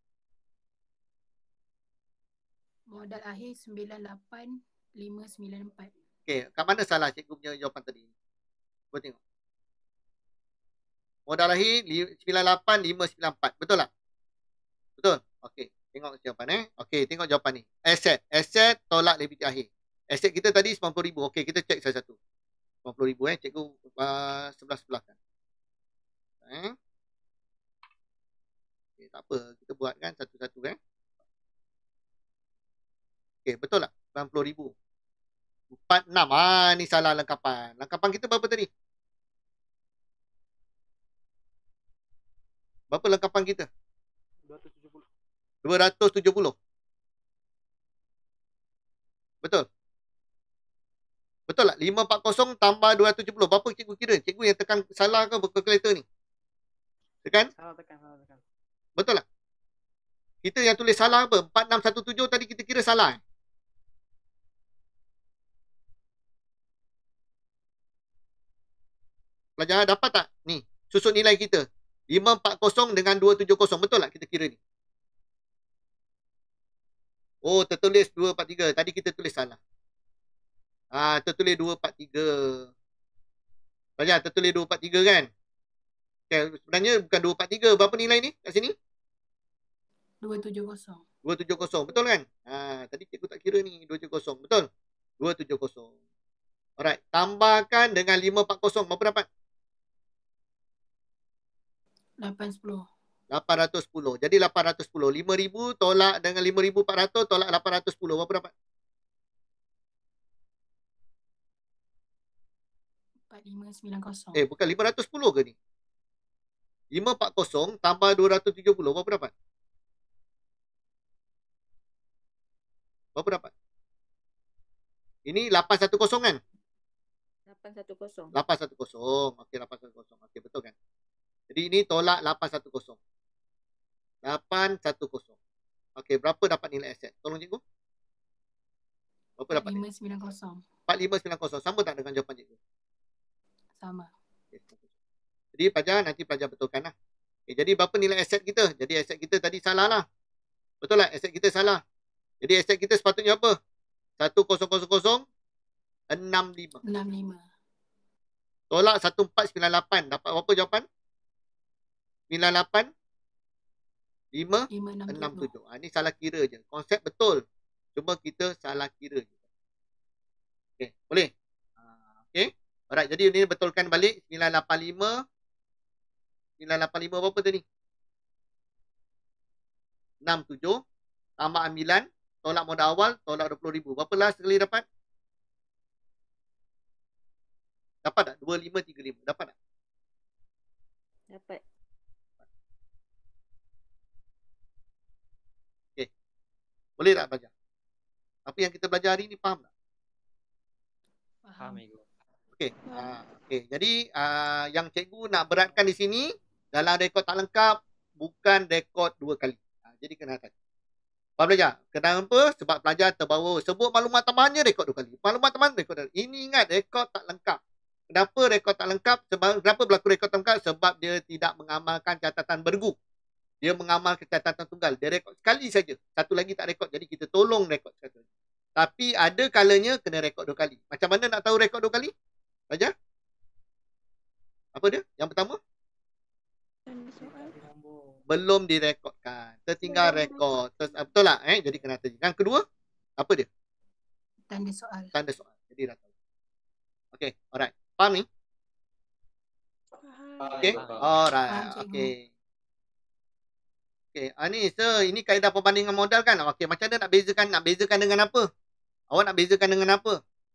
Modal akhir 98,594. Okey, kat mana salah cikgu punya jawapan tadi? Cuba tengok. Modal akhir 98,594. Betul tak? Betul? Okey, tengok jawapan Okey, tengok jawapan ni. Aset tolak liability akhir. Aset kita tadi 90,000. Okey, kita cek satu-satu. 90,000 cikgu sebelah-sebelahkan. Okey, tak apa, kita buat kan satu-satu Okey, betul tak? 90,000. 46. Ni salah lengkapan. Lengkapan kita berapa tadi? Berapa lengkapan kita? 270. 270. Betul? Betul tak? 540 tambah 270. Berapa cikgu kira? Cikgu yang tekan salah ke kalkulator ni? Tekan? Salah tekan. Betul tak? Kita yang tulis salah apa? 4617 tadi kita kira salah. Pelajar dapat tak? Ni, susun nilai kita. 540 dengan 270. Betul tak kita kira ni? Oh, tertulis 243. Tadi kita tulis salah. Tertulis 243. Pelajar, tertulis 243 kan? Okay, sebenarnya bukan 243. Berapa nilai ni kat sini? 270. 270. Betul kan? Tadi cikgu tak kira ni. 270. Betul? 270. Alright. Tambahkan dengan 540. Berapa dapat? 810. 810. Jadi 810. 5,000 tolak dengan 5,400 tolak 810. Berapa dapat? 4590. Bukan 510 ke ni? 540 tambah 270. Berapa dapat? Berapa dapat? Ini 810 kan? 810. 810. Okey, 810. Okey, betul kan? Jadi ini tolak 810. 810. Okey, berapa dapat nilai aset? Tolong cikgu. Berapa dapat? 4590. 4590. Sama tak dengan jawapan cikgu? Sama. Okay. Jadi nanti pelajar betulkan lah. Okay, jadi berapa nilai aset kita? Jadi aset kita tadi salah lah. Betul lah, aset kita salah. Jadi aset kita sepatutnya apa? 100,065. 65. Tolak 1498. Dapat berapa jawapan? 98 5 567. 67. Ini salah kira je. Konsep betul. Cuma kita salah kira je. Okey, boleh? Okey. Alright, jadi ini betulkan balik 985 berapa tadi? 67 tambah 9 tolak modal awal tolak 20,000. Berapa last sekali dapat? Dapat tak? 2535. Dapat tak? Dapat. Boleh tak belajar? Apa yang kita belajar hari ni faham tak? Faham, cikgu. Okey. Okey. Jadi yang cikgu nak beratkan di sini dalam rekod tak lengkap bukan rekod 2 kali. Jadi kena hati. Faham belajar? Kenapa? Sebab pelajar terbawa sebut maklumat tambahannya rekod 2 kali. Maklumat tambahan rekod 2 kali. Ini ingat rekod tak lengkap. Kenapa rekod tak lengkap? Kenapa berlaku rekod tak lengkap? Sebab dia tidak mengamalkan catatan bergu. Dia mengamalkan catatan tunggal. Dia rekod sekali saja. Satu lagi tak rekod. Jadi kita tolong rekod sekali. Tapi ada kalanya kena rekod 2 kali. Macam mana nak tahu rekod 2 kali? Belajar? Apa dia? Yang pertama? Tanda soal. Belum direkodkan. Tertinggal rekod. Betul lah. Jadi kena terjadi. Yang kedua? Apa dia? Tanda soal. Tanda soal. Jadi dah tahu. Okay. Alright. Faham ni? Faham. Okay. Alright. Okay. Okay, ni sir, ini kaedah perbandingan modal kan? Okey, macam mana nak bezakan? Nak bezakan dengan apa? Awak nak bezakan dengan apa?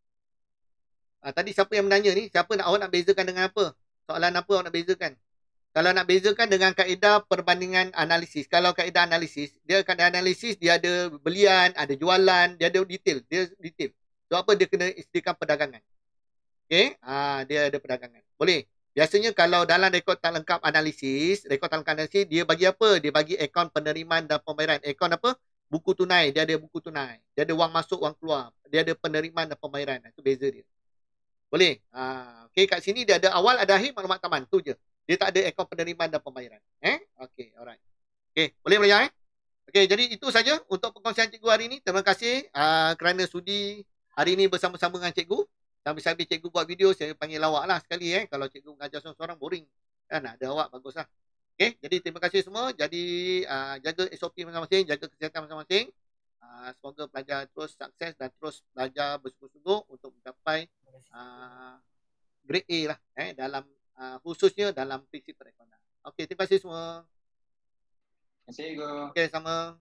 Tadi siapa yang menanya ni? Awak nak bezakan dengan apa? Soalan apa awak nak bezakan? Kalau nak bezakan dengan kaedah perbandingan analisis. Kalau kaedah analisis, dia ada belian, ada jualan, dia ada detail. So apa? Dia kena sediakan perdagangan. Okey, dia ada perdagangan. Boleh. Biasanya kalau dalam rekod tak lengkap analisis, dia bagi apa? Dia bagi akaun penerimaan dan pembayaran. Akaun apa? Buku tunai. Dia ada buku tunai. Dia ada wang masuk, wang keluar. Dia ada penerimaan dan pembayaran. Itu beza dia. Boleh? Okey, kat sini dia ada awal, ada akhir, maklumat taman. Tu je. Dia tak ada akaun penerimaan dan pembayaran. Okey, alright. Okey, boleh belajar Okey, jadi itu saja untuk perkongsian cikgu hari ini. Terima kasih kerana sudi hari ini bersama-sama dengan cikgu. Sambil-sambil cikgu buat video, saya panggil awak lah sekali. Kalau cikgu mengajar seorang-seorang, boring. Kan ada awak, bagus lah. Okay, jadi terima kasih semua. Jadi jaga SOP masing-masing, jaga kesihatan masing-masing. Semoga pelajar terus sukses dan terus belajar bersungguh-sungguh untuk mencapai grade A lah. Dalam khususnya dalam prinsip perekonomian. Okay, terima kasih semua. Terima kasih, Go. Okay, sama.